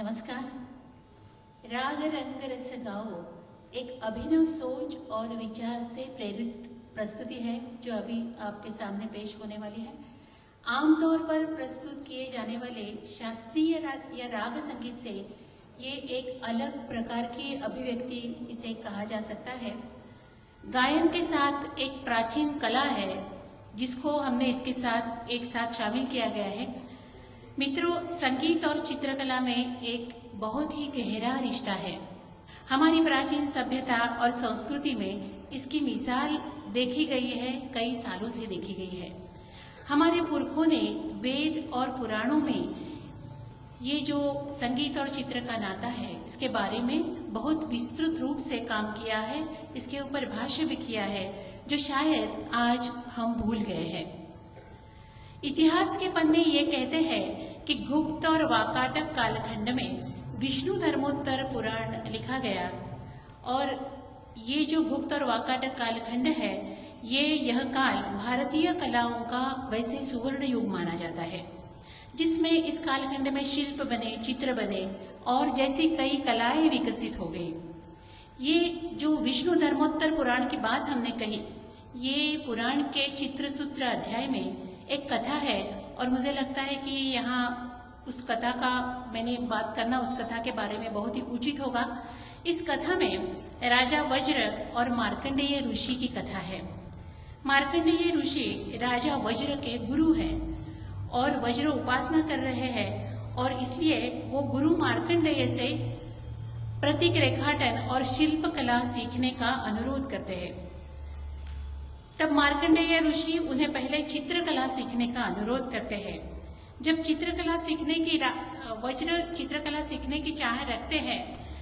नमस्कार। राग रंग रस गाओ एक अभिनव सोच और विचार से प्रेरित प्रस्तुति है जो अभी आपके सामने पेश होने वाली है। आमतौर पर प्रस्तुत किए जाने वाले शास्त्रीय या राग संगीत से ये एक अलग प्रकार की अभिव्यक्ति इसे कहा जा सकता है। गायन के साथ एक प्राचीन कला है जिसको हमने इसके साथ एक साथ शामिल किया गया है। मित्रों, संगीत और चित्रकला में एक बहुत ही गहरा रिश्ता है। हमारी प्राचीन सभ्यता और संस्कृति में इसकी मिसाल देखी गई है, कई सालों से देखी गई है। हमारे पुरखों ने वेद और पुराणों में ये जो संगीत और चित्र का नाता है इसके बारे में बहुत विस्तृत रूप से काम किया है, इसके ऊपर भाष्य भी किया है जो शायद आज हम भूल गए हैं। इतिहास के पन्ने ये कहते हैं कि गुप्त और वाकाटक कालखंड में विष्णु धर्मोत्तर पुराण लिखा गया और ये जो गुप्त और वाकाटक कालखंड है यह काल भारतीय कलाओं का वैसे सुवर्ण युग माना जाता है, जिसमें इस कालखंड में शिल्प बने, चित्र बने और जैसी कई कलाएं विकसित हो गई। ये जो विष्णु धर्मोत्तर पुराण की बात हमने कही, ये पुराण के चित्रसूत्र अध्याय में एक कथा है और मुझे लगता है कि यहाँ उस कथा का मैंने बात करना उस कथा के बारे में बहुत ही उचित होगा। इस कथा में राजा वज्र और मार्कंडेय ऋषि की कथा है। मार्कंडेय ऋषि राजा वज्र के गुरु हैं और वज्र उपासना कर रहे हैं और इसलिए वो गुरु मार्कंडेय से प्रतीक रेखाटन और शिल्प कला सीखने का अनुरोध करते हैं। तब मार्कंडेय ऋषि उन्हें पहले चित्रकला सीखने का अनुरोध करते हैं। जब चित्रकला सीखने की वज्र चित्रकला सीखने की चाह रखते हैं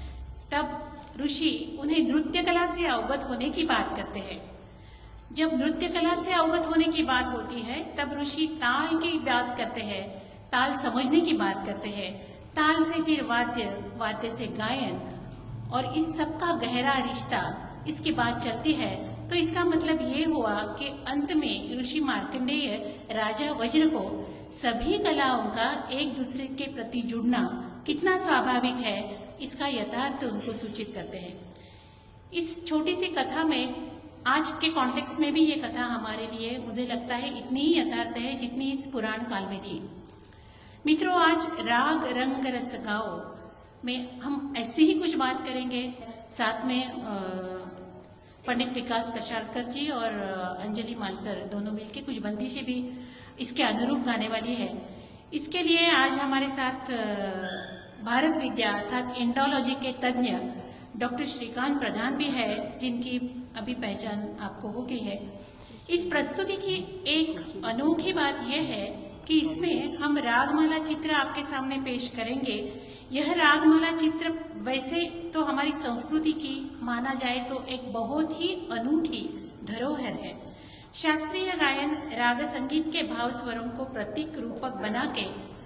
तब ऋषि उन्हें नृत्य कला से अवगत होने की बात करते हैं। जब नृत्य कला से अवगत होने की बात होती है तब ऋषि ताल की बात करते हैं, ताल समझने की बात करते हैं, ताल से फिर वाद्य से गायन और इस सब का गहरा रिश्ता इसकी बात चलती है। तो इसका मतलब ये हुआ कि अंत में ऋषि मार्कंडेय राजा वज्र को सभी कलाओं का एक दूसरे के प्रति जुड़ना कितना स्वाभाविक है इसका यथार्थ उनको सूचित करते हैं। इस छोटी सी कथा में आज के कॉन्टेक्स्ट में भी ये कथा हमारे लिए मुझे लगता है इतनी ही यथार्थ है जितनी इस पुराण काल में थी। मित्रों, आज राग रंग रस गाओ में हम ऐसी ही कुछ बात करेंगे। साथ में पंडित विकास कशालकर जी और अंजलि मालकर दोनों मिलकर कुछ बंदिशें भी इसके अनुरूप गाने वाली है। इसके लिए आज हमारे साथ भारत विद्या अर्थात इंडोलॉजी के तज्ञ डॉक्टर श्रीकांत प्रधान भी है, जिनकी अभी पहचान आपको हो गई है। इस प्रस्तुति की एक अनोखी बात यह है कि इसमें हम रागमाला चित्र आपके सामने पेश करेंगे। यह रागमाला चित्र वैसे तो हमारी संस्कृति की माना जाए तो एक बहुत ही अनूठी धरोहर है। शास्त्रीय गायन राग संगीत के भाव स्वरों को प्रतीक रूपक बना के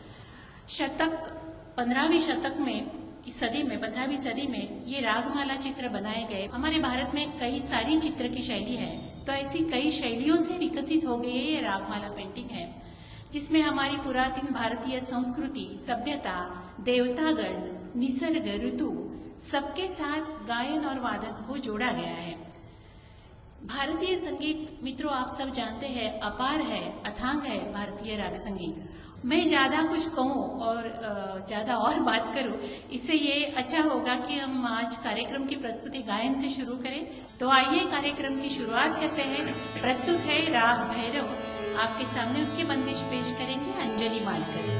15वीं शतक में इस सदी में 15वीं सदी में ये रागमाला चित्र बनाए गए। हमारे भारत में कई सारी चित्र की शैली है, तो ऐसी कई शैलियों से विकसित हो गई है ये रागमाला पेंटिंग है, जिसमें हमारी पुरातन भारतीय संस्कृति, सभ्यता, देवतागण, निसर्ग, ऋतु सबके साथ गायन और वादन को जोड़ा गया है। भारतीय संगीत मित्रों आप सब जानते हैं अपार है, अथांग है भारतीय राग संगीत। मैं ज्यादा कुछ कहूँ और ज्यादा और बात करूँ इससे ये अच्छा होगा कि हम आज कार्यक्रम की प्रस्तुति गायन से शुरू करें। तो आइए कार्यक्रम की शुरुआत करते हैं। प्रस्तुत है राग भैरव, आपके सामने उसकी बंदिश पेश करेंगे अंजलि मालकर।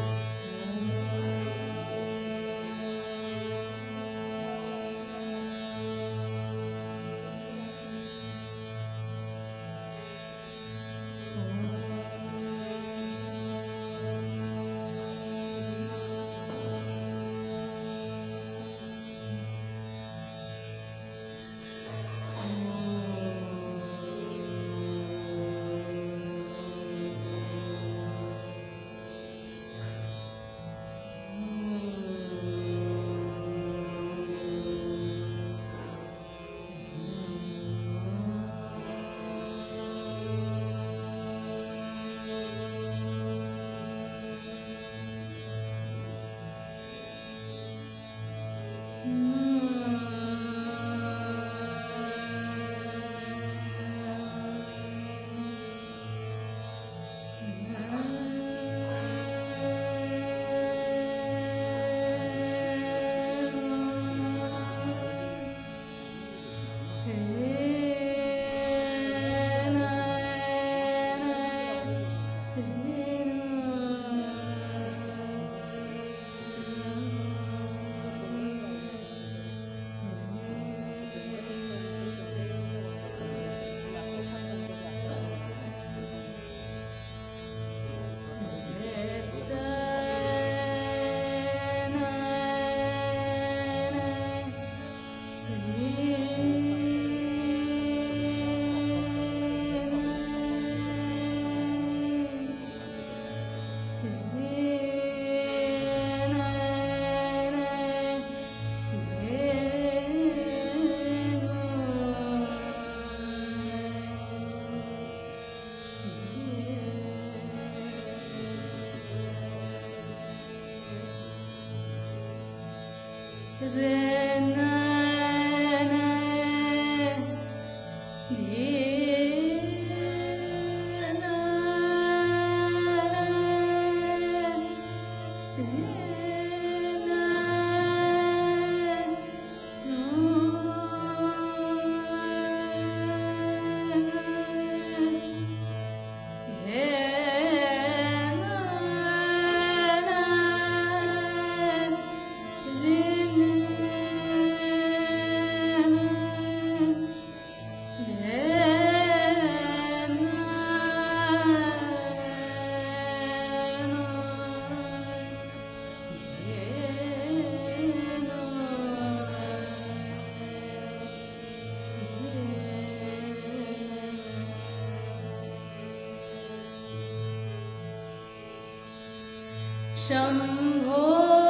शंभो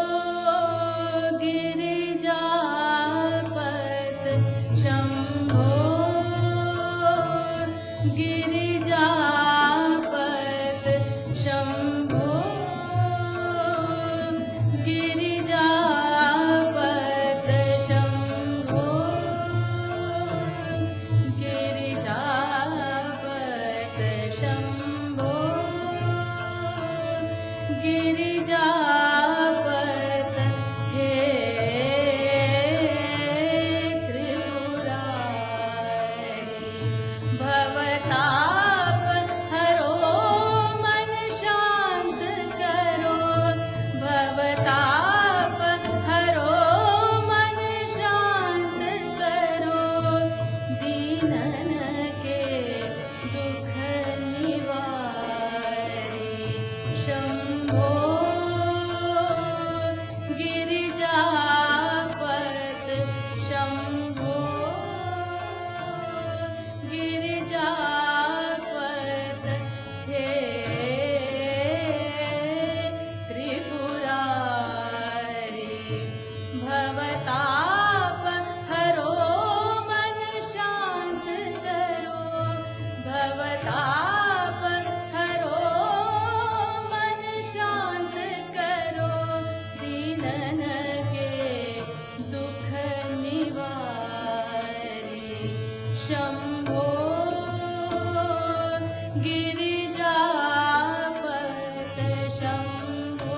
गिरिजापत शंभो गिरिजापत शंभो गिरिजापत शंभो गिरिजापत शंभो गिरिजापत हे त्रिपुरारी भवताप हरो मन शांत करो भवताप हरो मन शांत करो दीनन के दुख निवारी शंभो गिरिजापत शंभो गिरिजापत हे त्रिपुरारी भवताप हरो मन शांत करो भवताप हरो मन शांत करो दीनन के दुख निवारी शंभो गिरिजापत शंभो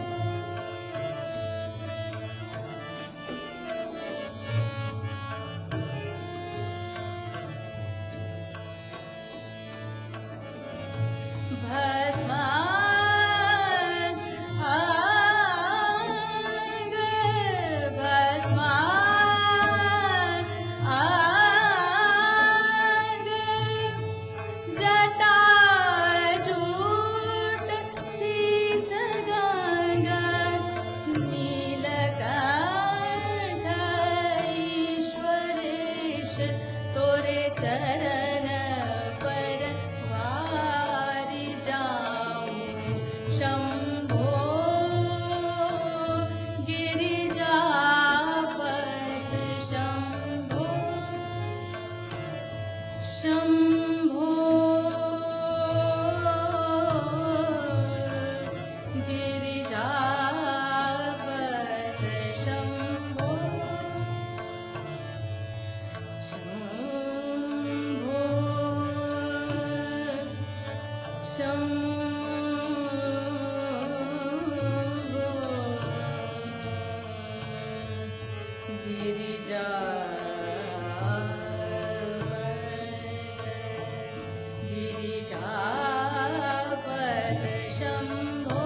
भस्मान आग भस्मान आग जटाजूट शीस गंगा नीलकंठ ईश्वरेश तोरे चरण पर वारी जाऊं शंभो गिरिजापत शंभो शंभो गिरिजापत शंभो शंभो शंभो गिरिजापत शंभो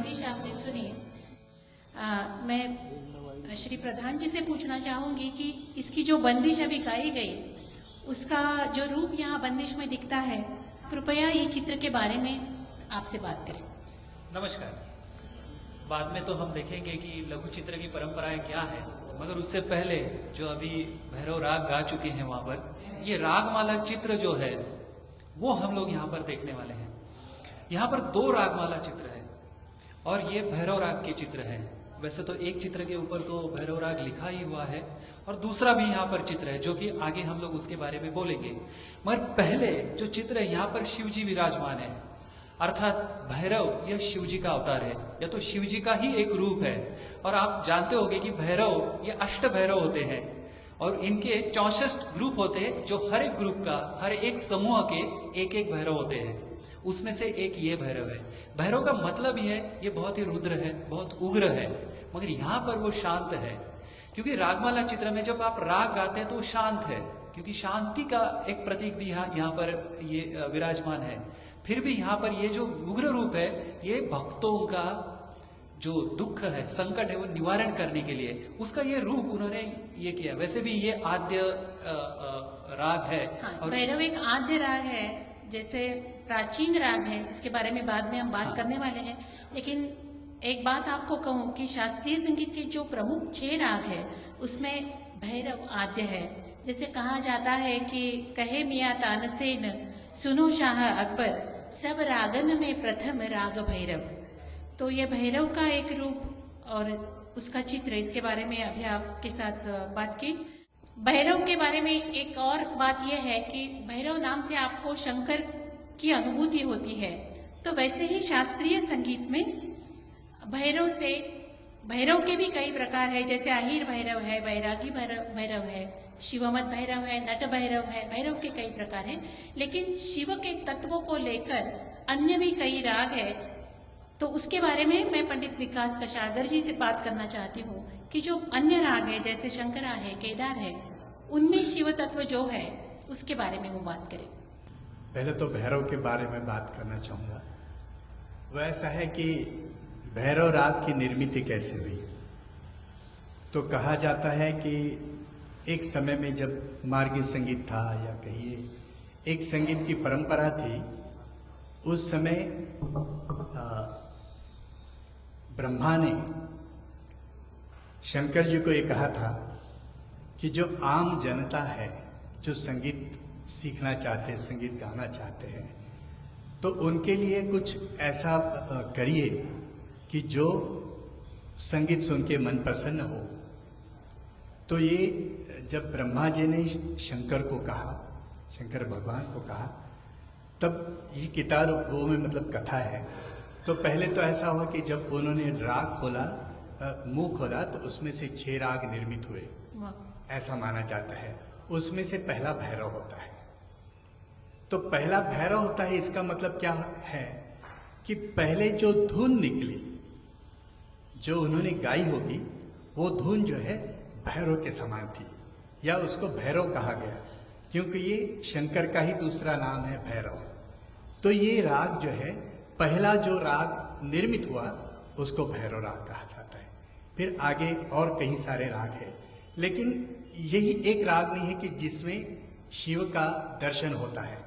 बंदिश आपने सुनी, मैं श्री प्रधान जी से पूछना चाहूंगी कि इसकी जो बंदिश अभी गाई गई, उसका जो रूप यहाँ बंदिश में दिखता है, कृपया ये चित्र के बारे में आपसे बात करें। नमस्कार। बाद में तो हम देखेंगे कि लघु चित्र की परंपराएं क्या है, मगर उससे पहले जो अभी भैरव राग गा चुके हैं वहां पर, ये रागमाला चित्र जो है वो हम लोग यहाँ पर देखने वाले हैं। यहाँ पर 2 रागमाला चित्र है और ये भैरव राग के चित्र है। वैसे तो एक चित्र के ऊपर तो भैरव राग लिखा ही हुआ है और दूसरा भी यहाँ पर चित्र है, जो कि आगे हम लोग उसके बारे में बोलेंगे। मगर पहले जो चित्र है, यहाँ पर शिव जी विराजमान है, अर्थात भैरव यह शिव जी का अवतार है, या तो शिव जी का ही एक रूप है। और आप जानते होंगे कि भैरव ये 8 भैरव होते हैं और इनके 64 ग्रुप होते हैं, जो हर एक ग्रुप का, हर एक समूह के एक एक भैरव होते हैं। उसमें से एक ये भैरव है। भैरव का मतलब ही है ये बहुत ही रुद्र है, बहुत उग्र है, मगर यहाँ पर वो शांत है। क्योंकि रागमाला चित्र में जब आप राग गाते हैं तो वो शांत है, क्योंकि शांति का एक प्रतीक भी यहाँ पर ये विराजमान है। फिर भी यहाँ पर ये जो उग्र रूप है, ये भक्तों का जो दुख है, संकट है, वो निवारण करने के लिए उसका ये रूप उन्होंने ये किया। वैसे भी ये आद्य राग है। हाँ, और भैरव एक आद्य राग है, जैसे प्राचीन राग है, इसके बारे में बाद में हम बात करने वाले हैं। लेकिन एक बात आपको कहूं कि शास्त्रीय संगीत के जो प्रमुख 6 राग है, उसमें भैरव आद्य है। जैसे कहा जाता है कि कहे मियां तानसेन सुनो शाह अकबर, सब रागन में प्रथम राग भैरव। तो ये भैरव का एक रूप और उसका चित्र, इसके बारे में अभी आपके साथ बात की। भैरव के बारे में एक और बात यह है कि भैरव नाम से आपको शंकर की अनुभूति होती है। तो वैसे ही शास्त्रीय संगीत में भैरव के भी कई प्रकार है, जैसे अहीर भैरव है, बैरागी भैरव है, शिवमत भैरव है, नट भैरव है। भैरव के कई प्रकार हैं, लेकिन शिव के तत्वों को लेकर अन्य भी कई राग है। तो उसके बारे में मैं पंडित विकास कशागर जी से बात करना चाहती हूँ कि जो अन्य राग है, जैसे शंकरा है, केदार है, उनमें शिव तत्व जो है उसके बारे में वो बात करें। पहले तो भैरव के बारे में बात करना चाहूंगा। वो ऐसा है कि भैरव राग की निर्मित कैसे हुई। तो कहा जाता है कि एक समय में जब मार्गी संगीत था, या कहिए एक संगीत की परंपरा थी, उस समय ब्रह्मा ने शंकर जी को ये कहा था कि जो आम जनता है, जो संगीत सीखना चाहते हैं, संगीत गाना चाहते हैं, तो उनके लिए कुछ ऐसा करिए कि जो संगीत सुन के मन प्रसन्न हो। तो ये जब ब्रह्मा जी ने शंकर को कहा, शंकर भगवान को कहा, तब ये किताब वो में मतलब कथा है। तो पहले तो ऐसा हुआ कि जब उन्होंने राग खोला, मुंह खोला, तो उसमें से 6 राग निर्मित हुए, ऐसा माना जाता है। उसमें से पहला भैरव होता है। तो पहला भैरव होता है, इसका मतलब क्या है कि पहले जो धुन निकली, जो उन्होंने गाई होगी, वो धुन जो है भैरव के समान थी, या उसको भैरव कहा गया, क्योंकि ये शंकर का ही दूसरा नाम है भैरव। तो ये राग जो है, पहला जो राग निर्मित हुआ, उसको भैरव राग कहा जाता है। फिर आगे और कई सारे राग है, लेकिन यही एक राग नहीं है कि जिसमें शिव का दर्शन होता है।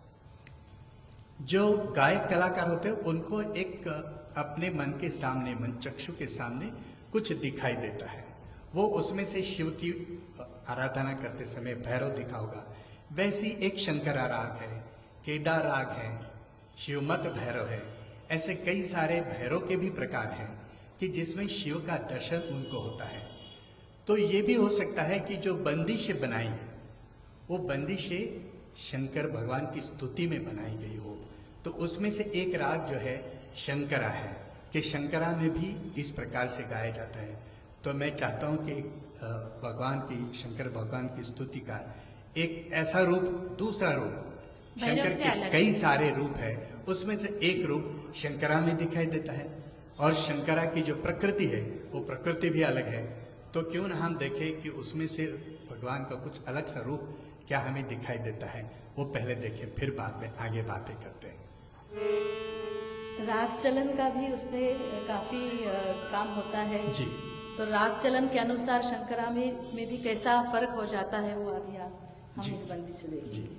जो गायक कलाकार होते हैं, उनको एक अपने मन के सामने, मन चक्षु के सामने कुछ दिखाई देता है, वो उसमें से शिव की आराधना करते समय भैरव दिखा होगा। वैसी एक शंकरा राग है, केदार राग है, शिवमत भैरव है। ऐसे कई सारे भैरव के भी प्रकार हैं कि जिसमें शिव का दर्शन उनको होता है। तो ये भी हो सकता है कि जो बंदिशें बनाई, वो बंदिशें शंकर भगवान की स्तुति में बनाई गई हो। तो उसमें से एक राग जो है शंकरा है, कि शंकरा में भी इस प्रकार से गाया जाता है। तो मैं चाहता हूं कि भगवान की, शंकर भगवान की स्तुति का एक ऐसा रूप, दूसरा रूप, शंकर के कई सारे रूप है, उसमें से एक रूप शंकरा में दिखाई देता है। और शंकरा की जो प्रकृति है, वो प्रकृति भी अलग है। तो क्यों ना हम देखें कि उसमें से भगवान का कुछ अलग सा रूप क्या हमें दिखाई देता है, वो पहले देखें, फिर बाद में आगे बातें करते हैं। राग चलन का भी उसमें काफी काम होता है। जी तो राग चलन के अनुसार शंकरा में भी कैसा फर्क हो जाता है वो अभी आप हम जी। इस बंदी से जी देखेंगे।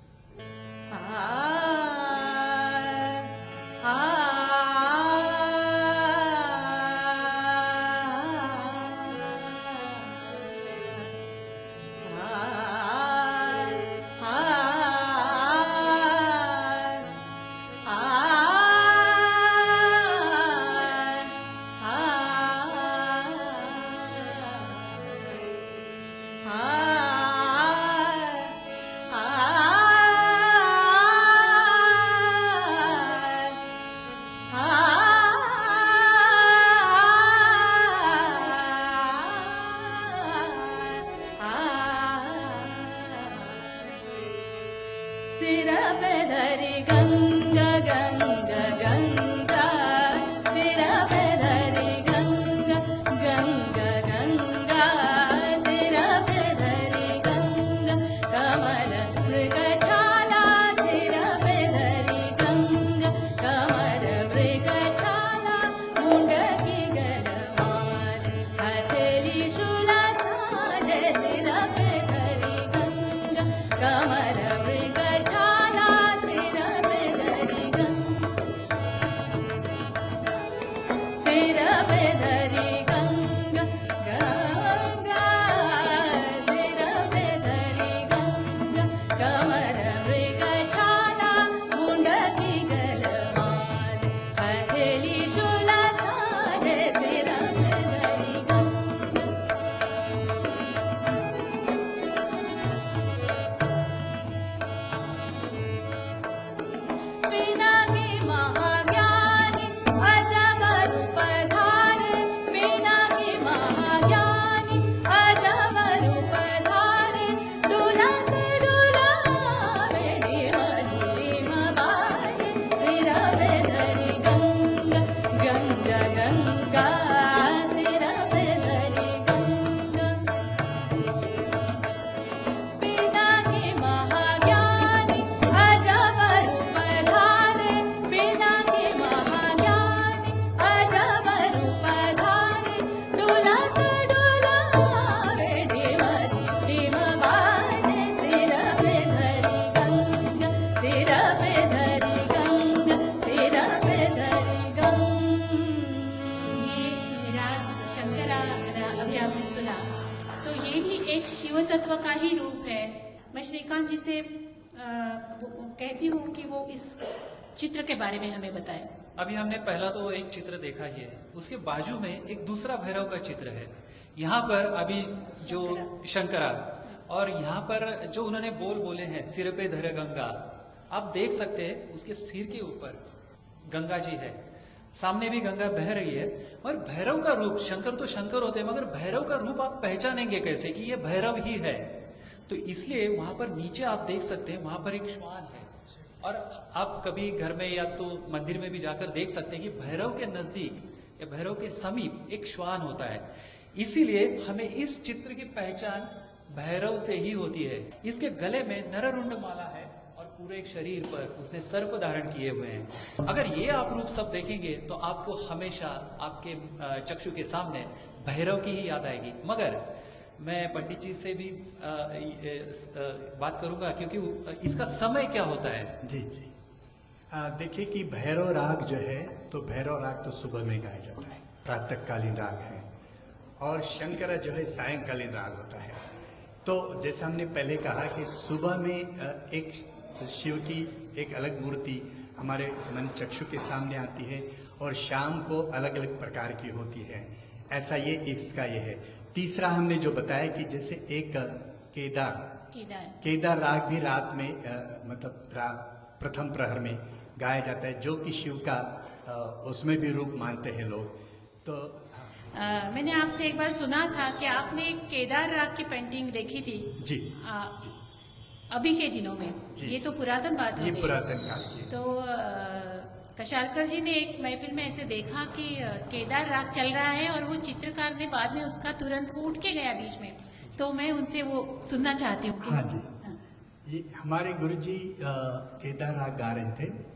सिर पे धरी गंगा गंगा गंगा, सिर पे धरी गंगा गंगा गंगा, सिर पे धरी गंगा, कमल मृगछाला, सिर पे धरी गंगा, कमल मृगछाला, मुंडकी गलमाल, हथेली शूलथाल, सिर पे धरी गंगा, कमल मृगछाला, सिर पे धरी गंगा, सिर पे धरी गंगा गंगा, सिर पे धरी गंगा, कमल मृगछाला, मुंडकी गलमाल, हथेली शूलथाल, सिर पे धरी गंगा। पिनाकी महाज्ञानी अजब रूप धारे, पिनाकी महाज्ञानी अजब रूप धारे, डुलत डुलावे डिम बाजे, सिर पे धरी गंगा गंगा गंगा, सिर पे धरी गंगा। पिनाकी महाज्ञानी अजब रूप धारे, पिनाकी महाज्ञानी अजब रूप धारे, डुलत डुलावे डिम बाजे, सिर पे धरी गंगा, सिर पे धरी गंगा, सिर पे धरी गंगा। ये राग शंकरा अभी आपने सुना, तो ये भी एक शिव तत्व का ही रूप है। मैं श्रीकांत जी से कहती हूँ कि वो इस चित्र के बारे में हमें बताएं। अभी हमने पहला तो एक चित्र देखा ही है, उसके बाजू में एक दूसरा भैरव का चित्र है। यहाँ पर अभी जो शंकरा और यहाँ पर जो उन्होंने बोले हैं सिर पे धरे गंगा, आप देख सकते हैं उसके सिर के ऊपर गंगा जी है, सामने भी गंगा बह रही है। और भैरव का रूप, शंकर तो शंकर होते हैं मगर भैरव का रूप आप पहचानेंगे कैसे कि ये भैरव ही है? तो इसलिए वहां पर नीचे आप देख सकते हैं, वहां पर एक श्वान है। और आप कभी घर में या तो मंदिर में भी जाकर देख सकते हैं कि भैरव के नजदीक या भैरव के समीप एक श्वान होता है। इसीलिए हमें इस चित्र की पहचान भैरव से ही होती है। इसके गले में नररुंड माला है और पूरे शरीर पर उसने सर्प धारण किए हुए हैं। अगर ये आप रूप सब देखेंगे तो आपको हमेशा आपके चक्षु के सामने भैरव की ही याद आएगी। मगर मैं पंडित जी से भी बात करूंगा क्योंकि इसका समय क्या होता है। जी जी देखिए कि भैरव राग जो है, तो भैरव राग तो सुबह में गाया जाता है, प्रातःकालीन राग है। और शंकरा जो है सायंकालीन राग होता है। तो जैसे हमने पहले कहा कि सुबह में एक शिव की एक अलग मूर्ति हमारे मन चक्षु के सामने आती है और शाम को अलग अलग प्रकार की होती है। ऐसा ये इसका ये है। तीसरा हमने जो बताया कि जैसे एक केदार राग भी रात में मतलब प्रथम प्रहर में गाया जाता है, जो कि शिव का उसमें भी रूप मानते हैं लोग। तो मैंने आपसे एक बार सुना था कि आपने एक केदार राग की पेंटिंग देखी थी। जी जी अभी के दिनों में। ये तो पुरातन बात हो ये गई। पुरातन काल की। तो कशालकर जी ने एक महफिल में ऐसे देखा कि केदार राग चल रहा है और वो चित्रकार ने बाद में उसका तुरंत वो उठ के गया बीच में। तो मैं उनसे वो सुनना चाहती हूँ। हाँ जी। ये हमारे गुरुजी केदार राग गा रहे थे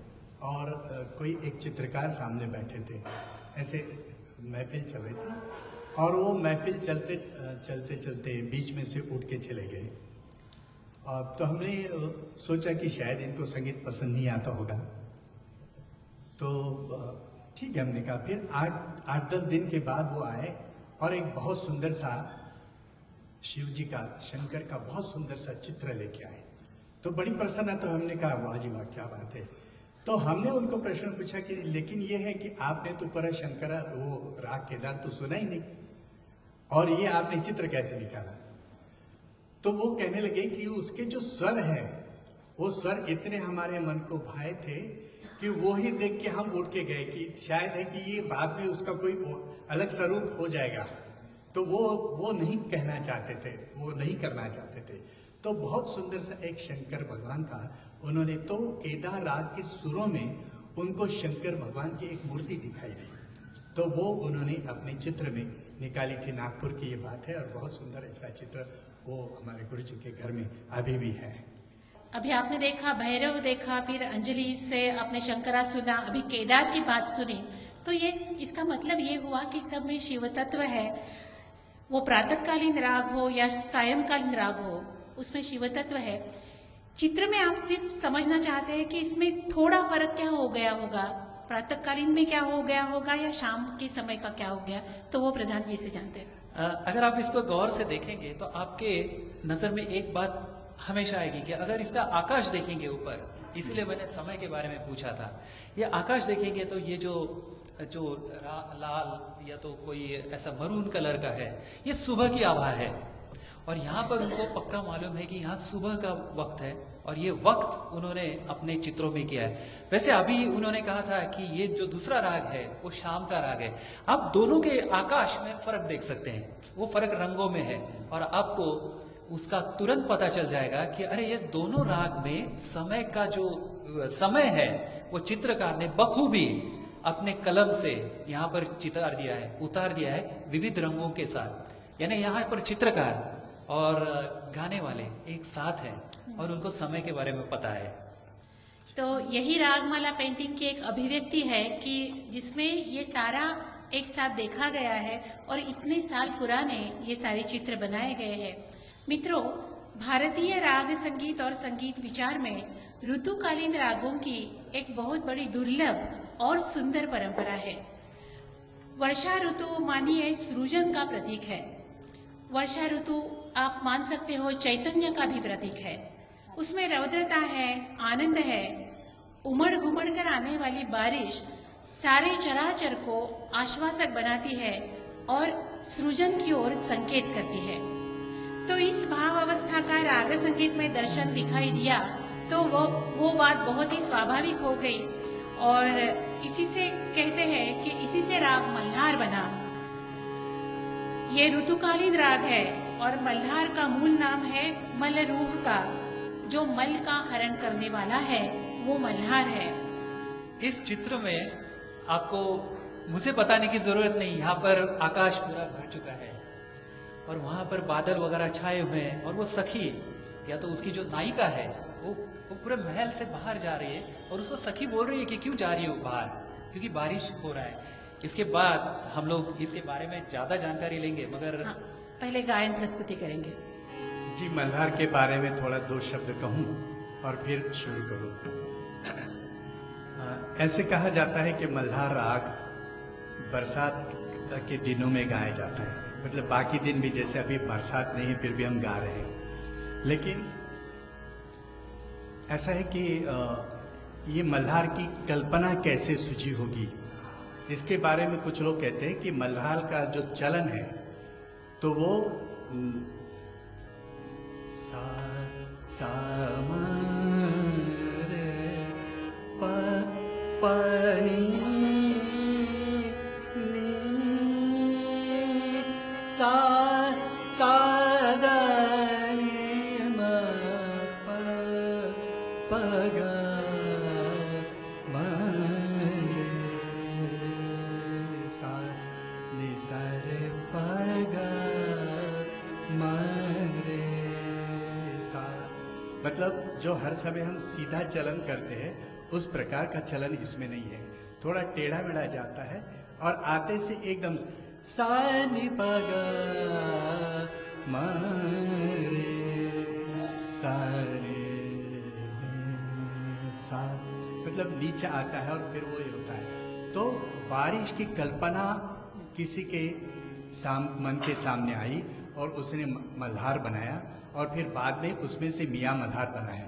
और कोई एक चित्रकार सामने बैठे थे, ऐसे महफिल चल रही थी और वो महफिल चलते चलते चलते बीच में से उठ के चले गए। तो हमने सोचा कि शायद इनको संगीत पसंद नहीं आता होगा, तो ठीक है हमने कहा। फिर 8-10 दिन के बाद वो आए और एक बहुत सुंदर सा शिव जी का, शंकर का बहुत सुंदर सा चित्र लेके आए। तो बड़ी प्रसन्न, तो हमने कहा वाह जी वाह क्या बात है। तो हमने उनको प्रश्न पूछा कि लेकिन ये है कि आपने तो पर शंकर वो राग केदार तो सुना ही नहीं, और ये आपने चित्र कैसे निकाला? तो वो कहने लगे कि उसके जो स्वर है, वो स्वर इतने हमारे मन को भाए थे कि वो ही देख के हम उठ के गए कि शायद है कि ये बाद में उसका कोई अलग स्वरूप हो जाएगा। तो वो नहीं कहना चाहते थे, वो नहीं करना चाहते थे। तो बहुत सुंदर सा एक शंकर भगवान का उन्होंने, तो केदार राग के सुरों में उनको शंकर भगवान की एक मूर्ति दिखाई दी, तो वो उन्होंने अपने चित्र में निकाली थी। नागपुर की ये बात है और बहुत सुंदर ऐसा चित्र वो हमारे गुरु जी के घर में अभी भी है। अभी आपने देखा भैरव देखा, फिर अंजलि से आपने शंकरा सुना, अभी केदार की बात सुनी, तो ये इसका मतलब ये हुआ कि सब में शिव तत्व है। वो प्रातःकालीन राग हो या सायंकालीन राग हो, उसमें शिव तत्व है। चित्र में आप सिर्फ समझना चाहते हैं कि इसमें थोड़ा फर्क क्या हो गया होगा, प्रातःकालीन में क्या हो गया होगा या शाम के समय का क्या हो गया, तो वो प्रधान जी से जानते हैं। अगर आप इसको गौर से देखेंगे तो आपके नजर में एक बात हमेशा आएगी कि अगर इसका आकाश देखेंगे ऊपर, इसीलिए मैंने समय के बारे में पूछा था। ये आकाश देखेंगे तो ये जो लाल या तो कोई ऐसा मरून कलर का है, ये सुबह की आभा है। और यहाँ पर उनको पक्का मालूम है कि यहाँ सुबह का वक्त है और ये वक्त उन्होंने अपने चित्रों में किया है। वैसे अभी उन्होंने कहा था कि ये जो दूसरा राग है वो शाम का राग है। आप दोनों के आकाश में फर्क देख सकते हैं, वो फर्क रंगों में है और आपको उसका तुरंत पता चल जाएगा कि अरे ये दोनों राग में समय का जो समय है वो चित्रकार ने बखूबी अपने कलम से यहाँ पर उतार दिया है विविध रंगों के साथ। यानी यहाँ पर चित्रकार और गाने वाले एक साथ हैं और उनको समय के बारे में पता है। तो यही रागमाला पेंटिंग की एक अभिव्यक्ति है कि जिसमें ये सारा एक साथ देखा गया है और इतने साल पुराने ये सारे चित्र बनाए गए हैं। मित्रों, भारतीय राग संगीत और संगीत विचार में ऋतुकालीन रागों की एक बहुत बड़ी दुर्लभ और सुंदर परंपरा है। वर्षा ऋतु मानिए सृजन का प्रतीक है। वर्षा ऋतु आप मान सकते हो चैतन्य का भी प्रतीक है। उसमें रौद्रता है, आनंद है। उमड़ घुमड़ कर आने वाली बारिश सारे चराचर को आश्वासक बनाती है और सृजन की ओर संकेत करती है। तो इस भाव अवस्था का राग संगीत में दर्शन दिखाई दिया तो वो बात बहुत ही स्वाभाविक हो गई और इसी से कहते हैं कि इसी से राग मल्हार बना। ये ऋतुकालीन राग है और मल्हार का मूल नाम है मलरूह का। जो मल का हरण करने वाला है वो मल्हार है। इस चित्र में आपको मुझे बताने की जरूरत नहीं, यहाँ पर आकाश पूरा भर चुका है और वहां पर बादल वगैरह छाए हुए हैं और वो सखी या तो उसकी जो नायिका है वो पूरे महल से बाहर जा रही है और उसको सखी बोल रही है कि क्यों जा रही हो बाहर, क्योंकि बारिश हो रहा है। इसके बाद हम लोग इसके बारे में ज्यादा जानकारी लेंगे, मगर हाँ, पहले गायन प्रस्तुति करेंगे। जी, मल्हार के बारे में थोड़ा 2 शब्द कहूं और फिर शुरू करूं। ऐसे कहा जाता है कि मल्हार राग बरसात के दिनों में गाया जाता है। मतलब बाकी दिन भी, जैसे अभी बरसात नहीं है फिर भी हम गा रहे हैं, लेकिन ऐसा है कि ये मल्हार की कल्पना कैसे सूझी होगी, इसके बारे में कुछ लोग कहते हैं कि मल्हार का जो चलन है तो वो सा सा म रे प प नी सा सा ग रे म प प ग म रे सा नि सा रे प ग म रे सा। मतलब जो हर समय हम सीधा चलन करते हैं उस प्रकार का चलन इसमें नहीं है, थोड़ा टेढ़ा मेढ़ा जाता है और आते से एकदम सानी पगा मारे सारे सा, मतलब नीचे आता है और फिर वो ही होता है। तो बारिश की कल्पना किसी के मन के सामने आई और उसने मल्हार बनाया और फिर बाद में उसमें से मियां मल्हार बना है।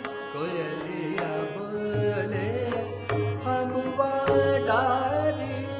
कोयलिया बोले हम वाडारी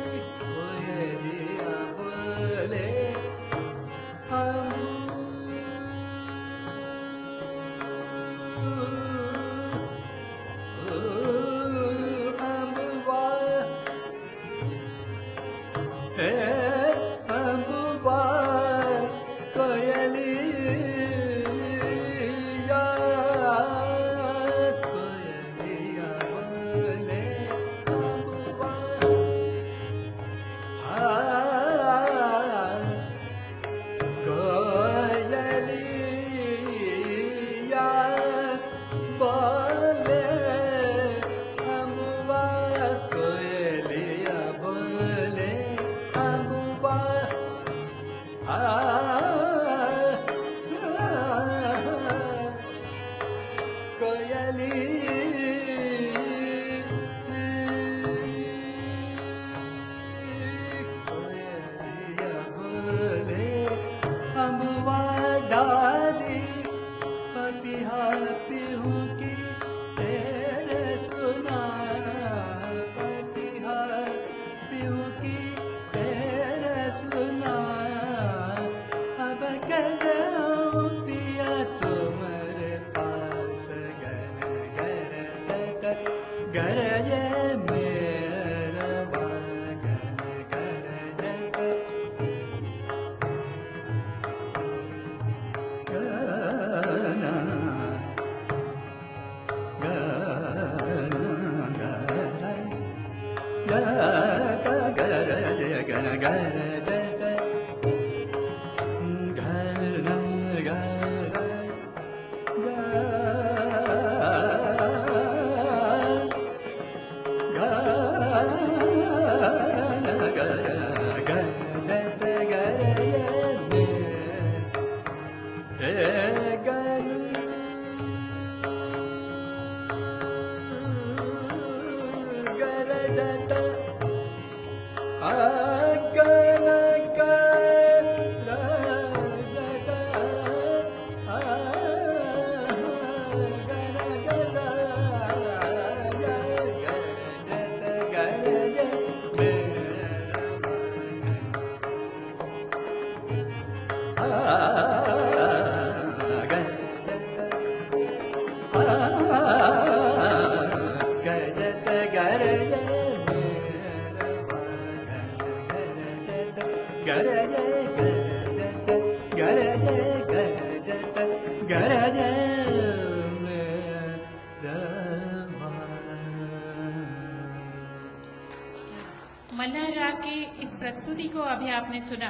मल्हार राग की इस प्रस्तुति को अभी आपने सुना।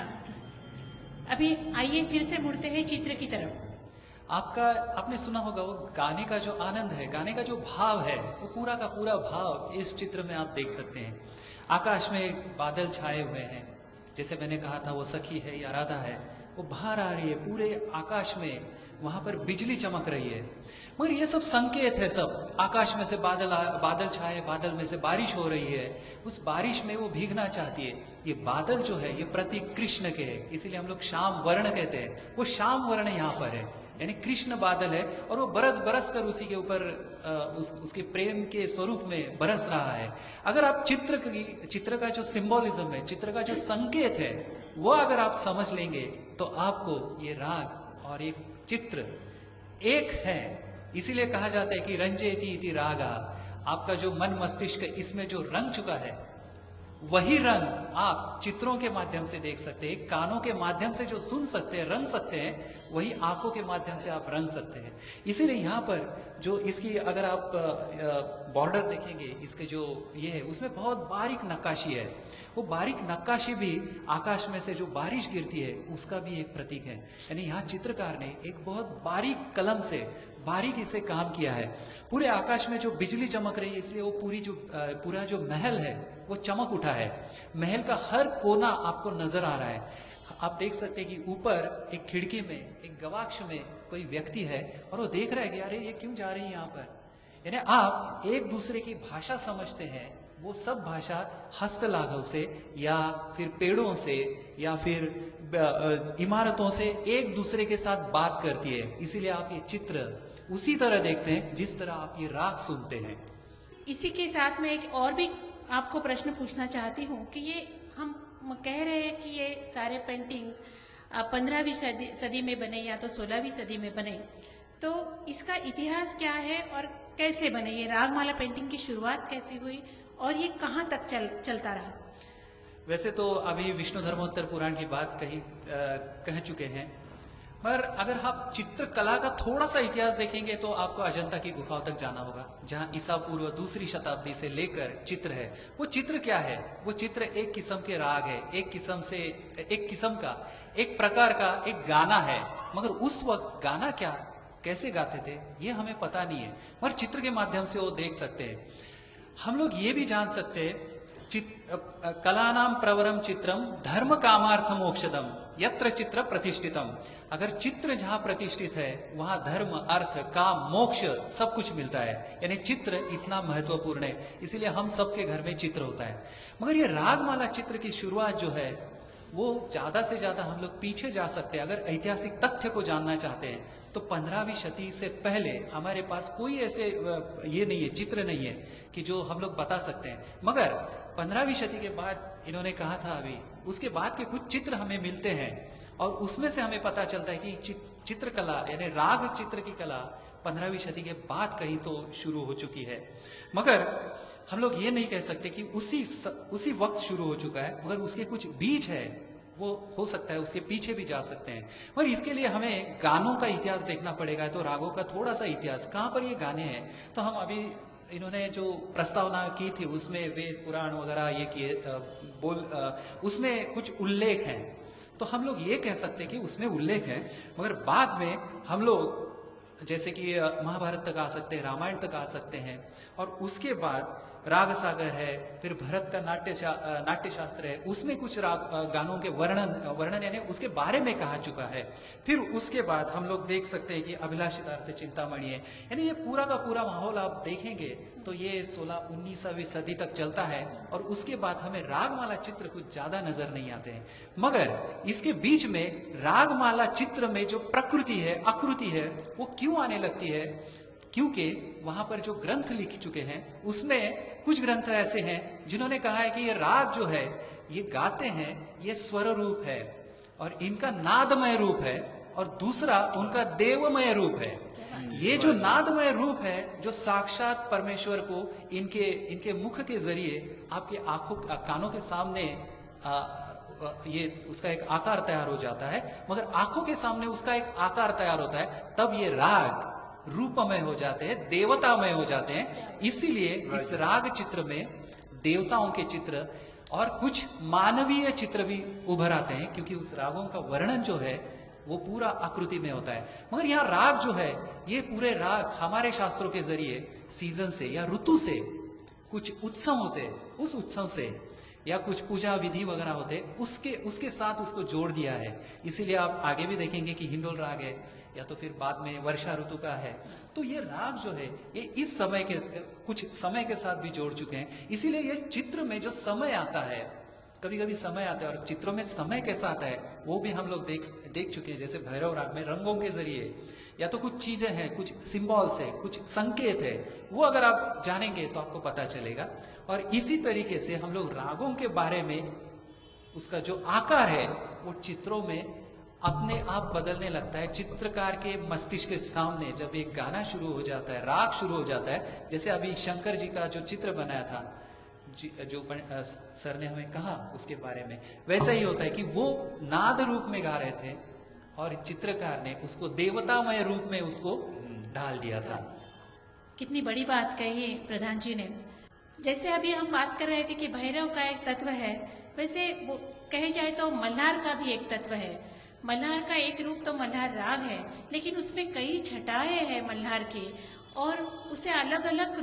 अभी आइए फिर से मुड़ते हैं चित्र की तरफ। आपने सुना होगा वो गाने का जो आनंद है, गाने का जो भाव है, वो पूरा का पूरा भाव इस चित्र में आप देख सकते हैं। आकाश में बादल छाए हुए हैं, जैसे मैंने कहा था वो सखी है या राधा है, वो बाहर आ रही है पूरे आकाश में, वहां पर बिजली चमक रही है। मगर ये सब संकेत है, सब आकाश में से बादल छाए, बादल में से बारिश हो रही है, उस बारिश में वो भीगना चाहती है। ये बादल जो है ये प्रतीक कृष्ण के है, इसीलिए हम लोग श्याम वर्ण कहते हैं। वो श्याम वर्ण यहाँ पर है, यानी कृष्ण बादल है और वो बरस बरस कर उसी के ऊपर उसके प्रेम के स्वरूप में बरस रहा है। अगर आप चित्र का जो सिंबोलिज्म है, चित्र का जो संकेत है, वो अगर आप समझ लेंगे तो आपको ये राग और एक चित्र एक है। इसीलिए कहा जाता है कि रंजेति इति रागा। आपका जो मन मस्तिष्क इसमें जो रंग चुका है, वही रंग आप चित्रों के माध्यम से देख सकते हैं, कानों के माध्यम से जो सुन सकते हैं, रंग सकते हैं, वही आंखों के माध्यम से आप रंग सकते हैं। इसीलिए यहाँ पर जो इसकी अगर आप बॉर्डर देखेंगे, इसके जो ये है, उसमें बहुत बारीक नक्काशी है। वो बारीक नक्काशी भी आकाश में से जो बारिश गिरती है उसका भी एक प्रतीक है। यानी यहाँ चित्रकार ने एक बहुत बारीक कलम से बारीकी से काम किया है। पूरे आकाश में जो बिजली चमक रही है, इसलिए वो पूरा जो महल है वो चमक उठा है। महल का हर कोना आपको नजर आ रहा है। आप देख सकते हैं कि ऊपर एक खिड़की में, एक गवाक्ष में कोई व्यक्ति है और वो देख रहा है कि अरे ये क्यों जा रही है यहाँ पर। यानी आप एक दूसरे की भाषा समझते हैं, वो सब भाषा हस्तलाघव से या फिर पेड़ों से या फिर इमारतों से एक दूसरे के साथ बात करती है। इसीलिए आप ये चित्र उसी तरह देखते हैं जिस तरह आप ये राग सुनते हैं। इसी के साथ में एक और भी आपको प्रश्न पूछना चाहती हूँ कि ये हम कह रहे हैं कि ये सारे पेंटिंग्स 15वीं सदी में बने या तो 16वीं सदी में बने, तो इसका इतिहास क्या है और कैसे बने? ये रागमाला पेंटिंग की शुरुआत कैसे हुई और ये कहाँ तक चलता रहा? वैसे तो अभी विष्णु धर्मोत्तर पुराण की बात कह चुके हैं, मगर अगर आप चित्रकला का थोड़ा सा इतिहास देखेंगे तो आपको अजंता की गुफाओं तक जाना होगा, जहां ईसा पूर्व 2री शताब्दी से लेकर चित्र है। वो चित्र क्या है? वो चित्र एक किस्म के राग है, एक किस्म का, एक प्रकार का एक गाना है। मगर उस वक्त गाना क्या, कैसे गाते थे, ये हमें पता नहीं है, मगर चित्र के माध्यम से वो देख सकते हैं। हम लोग ये भी जान सकते हैं, कलानाम प्रवरम चित्रम धर्म कामार्थ मोक्षदम यत्र चित्र प्रतिष्ठितम। अगर चित्र जहां प्रतिष्ठित है वहां धर्म, अर्थ, काम, मोक्ष सब कुछ मिलता है। यानी चित्र इतना महत्वपूर्ण है, इसीलिए हम सबके घर में चित्र होता है। मगर ये रागमाला चित्र की शुरुआत जो है वो ज्यादा से ज्यादा हम लोग पीछे जा सकते हैं। अगर ऐतिहासिक तथ्य को जानना चाहते हैं तो 15वीं शती से पहले हमारे पास कोई ऐसे ये नहीं है, चित्र नहीं है कि जो हम लोग बता सकते हैं। मगर 15वीं शती के बाद इन्होंने कहा था अभी, उसके बाद के कुछ चित्र हमें मिलते हैं और उसमें से हमें पता चलता है कि चित्रकला यानी राग चित्र की कला 15वीं शती के बाद कहीं तो शुरू हो चुकी है। मगर हम लोग ये नहीं कह सकते कि उसी वक्त शुरू हो चुका है, मगर उसके कुछ बीज है, वो हो सकता है उसके पीछे भी जा सकते हैं। मगर इसके लिए हमें गानों का इतिहास देखना पड़ेगा। तो रागों का थोड़ा सा इतिहास, कहां पर ये गाने हैं, तो हम अभी इन्होंने जो प्रस्तावना की थी उसमें वेद पुराण वगैरह ये किए उसमें कुछ उल्लेख हैं, तो हम लोग ये कह सकते हैं कि उसमें उल्लेख है। मगर बाद में हम लोग जैसे कि महाभारत तक आ सकते हैं, रामायण तक आ सकते हैं, और उसके बाद राग सागर है, फिर भरत का नाट्य शास्त्र है, उसमें कुछ राग गानों के वर्णन यानी उसके बारे में कहा चुका है। फिर उसके बाद हम लोग देख सकते हैं कि अभिलाषितार्थ चिंतामणि है, यानी ये पूरा का पूरा माहौल आप देखेंगे तो ये 16-19वीं सदी तक चलता है और उसके बाद हमें रागमाला चित्र कुछ ज्यादा नजर नहीं आते हैं। मगर इसके बीच में रागमाला चित्र में जो प्रकृति है, आकृति है, वो क्यों आने लगती है? क्योंकि वहां पर जो ग्रंथ लिख चुके हैं उसमें कुछ ग्रंथ ऐसे हैं जिन्होंने कहा है कि ये राग जो है ये गाते हैं, ये स्वर रूप है और इनका नादमय रूप है, और दूसरा उनका देवमय रूप है। ये जो नादमय रूप है, जो साक्षात परमेश्वर को इनके मुख के जरिए आपके आंखों कानों के सामने ये उसका एक आकार तैयार हो जाता है, मगर आंखों के सामने उसका एक आकार तैयार होता है, तब ये राग रूपमय हो जाते हैं, देवतामय हो जाते हैं। इसीलिए इस राग चित्र में देवताओं के चित्र और कुछ मानवीय चित्र भी उभर आते हैं, क्योंकि उस रागों का वर्णन जो है वो पूरा आकृति में होता है। मगर यहाँ राग जो है, ये पूरे राग हमारे शास्त्रों के जरिए सीजन से या ऋतु से कुछ उत्सव होते, उस उत्सव से या कुछ पूजा विधि वगैरह होते, उसके साथ उसको जोड़ दिया है। इसीलिए आप आगे भी देखेंगे कि हिंडोल राग है, या तो फिर बाद में वर्षा ऋतु का है। तो ये राग जो है ये इस समय के कुछ समय के साथ भी जोड़ चुके हैं। इसीलिए ये चित्र में जो समय आता है, कभी कभी समय आता है और चित्रों में समय कैसा आता है वो भी हम लोग देख चुके हैं। जैसे भैरव राग में रंगों के जरिए या तो कुछ चीजें हैं, कुछ सिंबल्स है, कुछ संकेत है, वो अगर आप जानेंगे तो आपको पता चलेगा। और इसी तरीके से हम लोग रागों के बारे में उसका जो आकार है वो चित्रों में अपने आप बदलने लगता है। चित्रकार के मस्तिष्क के सामने जब एक गाना शुरू हो जाता है, राग शुरू हो जाता है, जैसे अभी शंकर जी का जो चित्र बनाया था, जो सर ने हमें कहा उसके बारे में, वैसा ही होता है कि वो नाद रूप में गा रहे थे और चित्रकार ने उसको देवतामय रूप में उसको ढाल दिया था। कितनी बड़ी बात कही प्रधान जी ने। जैसे अभी हम बात कर रहे थे कि भैरव का एक तत्व है, वैसे वो कहे जाए तो मल्हार का भी एक तत्व है। मल्हार का एक रूप तो मल्हार राग है, लेकिन उसमें कई छटाएं हैं मल्हार की, और उसे अलग अलग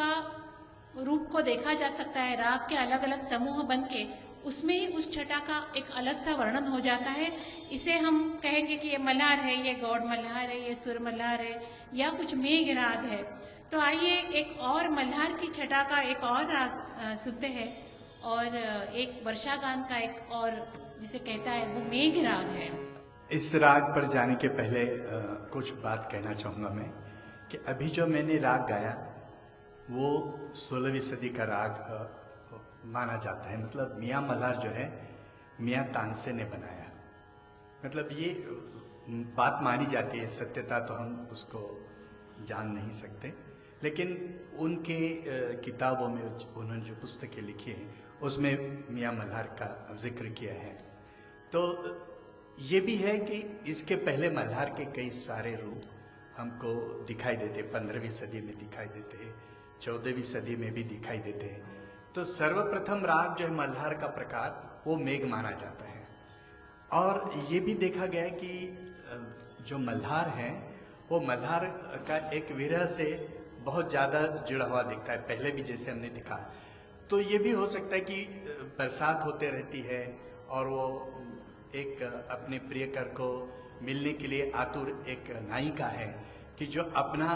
रूप को देखा जा सकता है। राग के अलग अलग समूह बन के उसमें ही उस छटा का एक अलग सा वर्णन हो जाता है। इसे हम कहेंगे कि ये मल्हार है, ये गौड़ मल्हार है, ये सुर मल्हार है, या कुछ मेघ राग है। तो आइए एक और मल्हार की छटा का एक और राग सुनते हैं, और एक वर्षा गान का एक और जिसे कहता है वो मेघ राग है। इस राग पर जाने के पहले कुछ बात कहना चाहूंगा मैं, कि अभी जो मैंने राग गाया वो 16वीं सदी का राग माना जाता है। मतलब मियाँ मल्हार जो है मियाँ तानसे ने बनाया, मतलब ये बात मानी जाती है। सत्यता तो हम उसको जान नहीं सकते, लेकिन उनके किताबों में उन्होंने जो पुस्तकें लिखी हैं उसमें मियाँ मल्हार का जिक्र किया है। तो ये भी है कि इसके पहले मल्हार के कई सारे रूप हमको दिखाई देते, 15वीं सदी में दिखाई देते हैं, 14वीं सदी में भी दिखाई देते हैं। तो सर्वप्रथम राग जो है मल्हार का प्रकार वो मेघ माना जाता है। और ये भी देखा गया है कि जो मल्हार है वो मल्हार का एक विरह से बहुत ज्यादा जुड़ा हुआ दिखता है, पहले भी जैसे हमने दिखा। तो ये भी हो सकता है कि बरसात होते रहती है और वो एक अपने प्रियकर को मिलने के लिए आतुर एक नायिका है कि जो अपना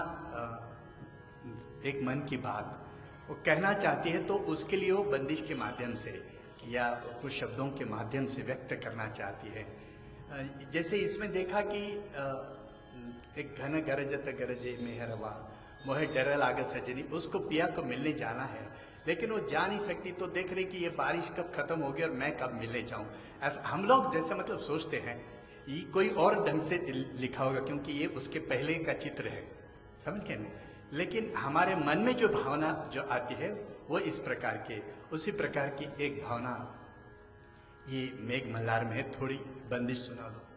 एक मन की बात वो कहना चाहती है, तो उसके लिए वो बंदिश के माध्यम से या कुछ शब्दों के माध्यम से व्यक्त करना चाहती है। जैसे इसमें देखा कि एक घन गरजत गरजे मेहरवा मोहे डर लागे सजनी, उसको पिया को मिलने जाना है, लेकिन वो जा नहीं सकती। तो देख रही कि ये बारिश कब खत्म होगी और मैं कब मिलने जाऊं। ऐसा हम लोग जैसे मतलब सोचते हैं, ये कोई और ढंग से लिखा होगा क्योंकि ये उसके पहले का चित्र है, समझ गए ना। लेकिन हमारे मन में जो भावना जो आती है वो इस प्रकार के, उसी प्रकार की एक भावना ये मेघ मल्हार में है। थोड़ी बंदिश सुना दो।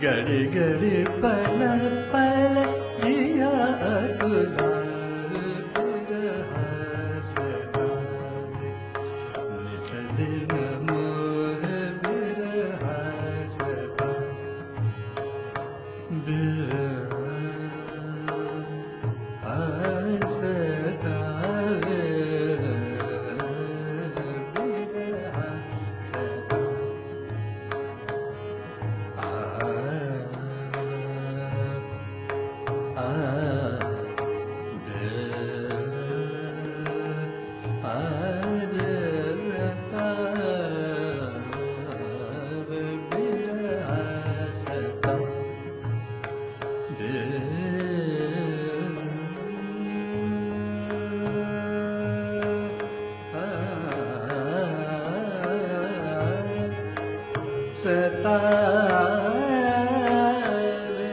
घड़ी घड़ी पल पल जिया गुलाब बिरहा सतावे, निस दिन मोह बिरहा सतावे, बिरहा सतावे, बिरहा सतावे,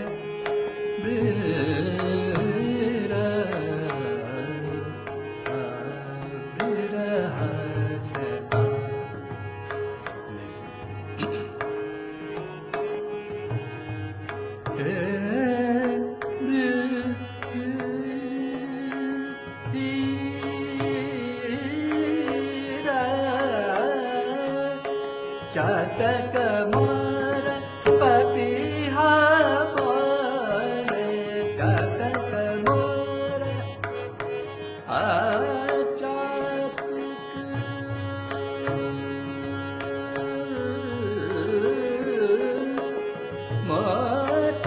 बिरहा चातक मोर पपीहा बोले, चातक मोर चातक मोर,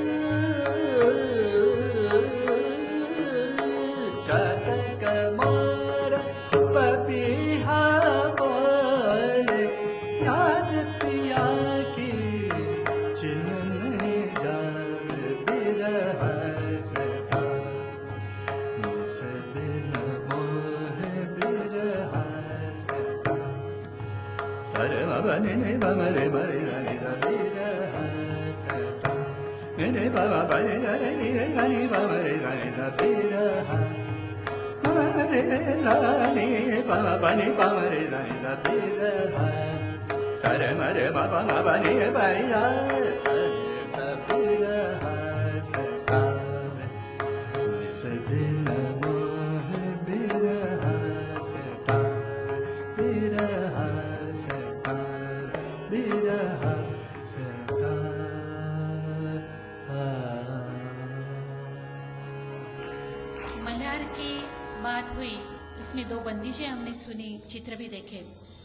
चातक मोर पपीहा बोले, याद पिया की चिन्ह जावे, बिरहा सतावे, निस दिन मोह बिरहा सतावे, सरे बने ने बमरे मरे रे बिरहा सतावे, ने बाबा बने रे रे गनी बमरे रे बिरहा मरे रानी बाबा बने बमरे रे बिरहा, सरे मरे बाबा बने बरिया बिरहा सतावे, निस दिन मोह बिरहा सतावे, बिरहा सतावे, बिरहा सतावे। मल्हार की बात हुई, इसमें 2 बंदिशें हमने सुनी, चित्र भी देखे।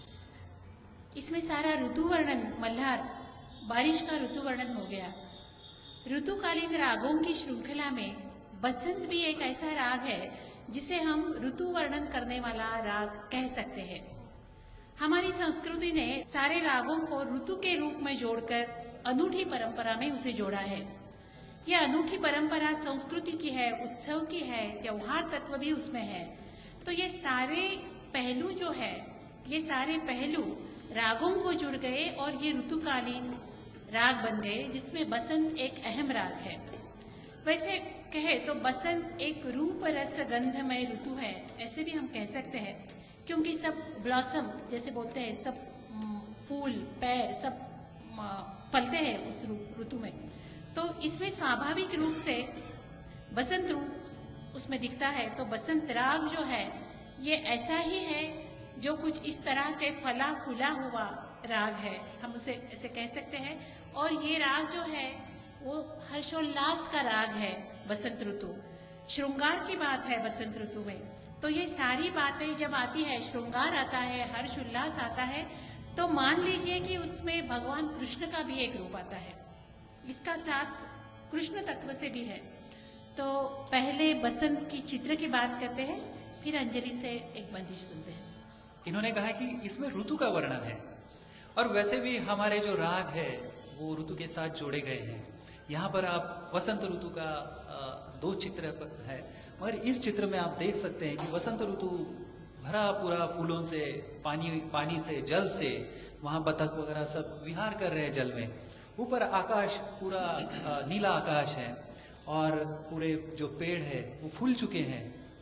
इसमें सारा ऋतु वर्णन, मल्हार बारिश का ऋतु वर्णन हो गया। ऋतुकालीन रागों की श्रृंखला में बसंत भी एक ऐसा राग है जिसे हम ऋतु वर्णन करने वाला राग कह सकते हैं। हमारी संस्कृति ने सारे रागों को ऋतु के रूप में जोड़कर अनूठी परंपरा में उसे जोड़ा है। यह अनूठी परंपरा संस्कृति की है, उत्सव की है, त्योहार तत्व भी उसमें है। तो ये सारे पहलू जो है, ये सारे पहलू रागों को जुड़ गए और ये ऋतुकालीन राग बन गए, जिसमें बसंत एक अहम राग है। वैसे कहे तो बसंत एक रूप रस गंधमय ऋतु है, ऐसे भी हम कह सकते हैं, क्योंकि सब ब्लॉसम जैसे बोलते हैं, सब फूल पैर सब फलते हैं उस ऋतु में। तो इसमें स्वाभाविक रूप से बसंत रूप उसमें दिखता है। तो बसंत राग जो है ये ऐसा ही है जो कुछ इस तरह से फला फूला हुआ राग है, हम उसे ऐसे कह सकते हैं। और ये राग जो है वो हर्षोल्लास का राग है। बसंत ऋतु श्रृंगार की बात है बसंत ऋतु में। तो ये सारी बातें जब आती है, श्रृंगार आता है, हर्ष उल्लास आता है, तो मान लीजिए कि उसमें भगवान कृष्ण का भी एक रूप आता है। इसका साथ कृष्ण तत्व से भी है। तो पहले बसंत की चित्र की बात करते हैं, फिर अंजलि से एक बंदिश सुनते हैं। इन्होंने कहा कि इसमें ऋतु का वर्णन है, और वैसे भी हमारे जो राग है वो ऋतु के साथ जोड़े गए हैं। यहाँ पर आप वसंत ऋतु का 2 चित्र है, मगर इस चित्र में आप देख सकते हैं कि वसंत ऋतु भरा पूरा फूलों से, पानी से, जल से, वहां बतख वगैरह सब विहार कर रहे हैं जल में। ऊपर आकाश पूरा नीला आकाश है और पूरे जो पेड़ है वो फूल चुके हैं।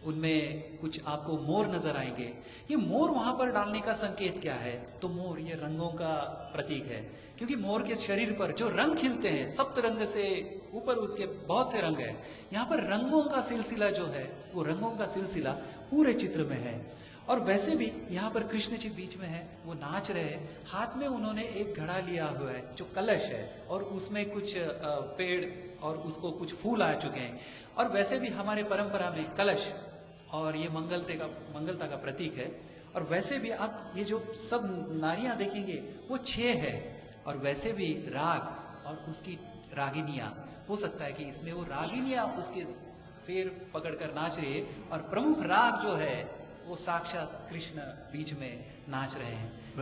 उनमें कुछ आपको मोर नजर आएंगे। ये मोर वहां पर डालने का संकेत क्या है? तो मोर ये रंगों का प्रतीक है, क्योंकि मोर के शरीर पर जो रंग खिलते हैं, सप्त रंग से ऊपर उसके बहुत से रंग है। यहाँ पर रंगों का सिलसिला जो है, वो रंगों का सिलसिला पूरे चित्र में है। और वैसे भी यहाँ पर कृष्ण जी बीच में है, वो नाच रहे हैं, हाथ में उन्होंने एक घड़ा लिया हुआ है जो कलश है, और उसमें कुछ पेड़ और उसको कुछ फूल आ चुके हैं। और वैसे भी हमारे परंपरा में कलश और ये मंगलता का प्रतीक है। और वैसे भी आप ये जो सब नारियां देखेंगे वो 6 है। और वैसे भी राग और उसकी रागिनियां, हो सकता है कि इसमें वो रागिनियां उसके फेर पकड़कर नाच रही है, और प्रमुख राग जो है वो साक्षात कृष्ण बीच में नाच रहे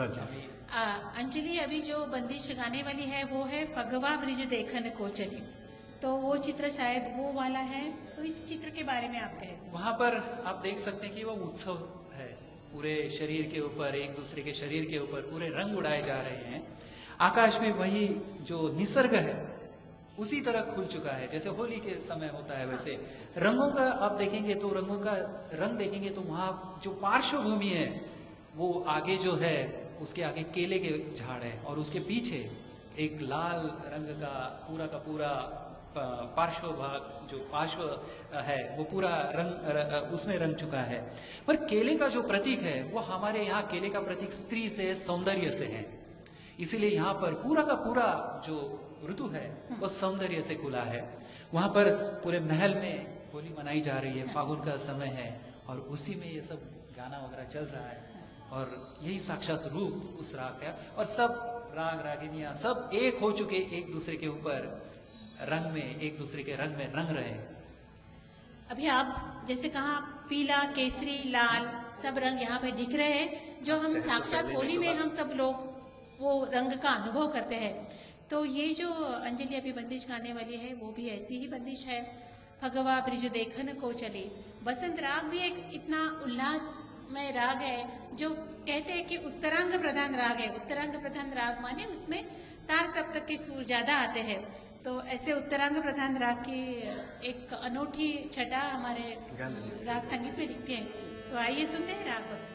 हैं। अंजलि, अभी जो बंदिश गाने वाली है वो है फगवा ब्रिज देखन को चली, तो वो चित्र शायद वो वाला है। तो इस चित्र के बारे में आप कहें। वहां पर आप देख सकते हैं कि वो उत्सव है, पूरे शरीर के ऊपर, एक दूसरे के शरीर के ऊपर पूरे रंग उड़ाए जा रहे हैं। आकाश में वही जो निसर्ग है उसी तरह खुल चुका है, जैसे होली के समय होता है। वैसे रंगों का आप देखेंगे तो रंगों का रंग देखेंगे तो वहां जो पार्श्वभूमि है वो आगे जो है, उसके आगे केले के झाड़ है, और उसके पीछे एक लाल रंग का पूरा पार्श्व भाग, जो पार्श्व है वो पूरा रंग उसमें रंग चुका है। पर केले का जो प्रतीक है वो हमारे यहाँ केले का प्रतीक स्त्री से, सौंदर्य से है। इसीलिए यहाँ पर पूरा का पूरा जो ऋतु है वो सौंदर्य से खुला है। वहां पर पूरे महल में होली मनाई जा रही है, फागुन का समय है, और उसी में ये सब गाना वगैरह चल रहा है, और यही साक्षात रूप उस राग का। और सब राग रागिनियां सब एक हो चुके, एक दूसरे के ऊपर रंग में, एक दूसरे के रंग में रंग रहे हैं। अभी आप जैसे कहा पीला, केसरी, लाल सब रंग यहाँ पे दिख रहे हैं, जो हम साक्षात होली में हम सब लोग वो रंग का अनुभव करते हैं। तो ये जो अंजलि अभी बंदिश गाने वाली है वो भी ऐसी ही बंदिश है, फगवा ब्रिज देखन को चले। बसंत राग भी एक इतना उल्लासमय राग है, जो कहते हैं कि उत्तरांग प्रधान राग है। उत्तरांग प्रधान राग माने उसमें तार सप्तक के सुर ज्यादा आते हैं। तो ऐसे उत्तरांग प्रधान राग की एक अनूठी छटा हमारे राग संगीत में दिखती है। तो आइए सुनते हैं राग बसंत।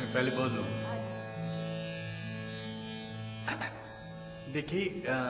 मैं पहले बोल दूं। देखिए,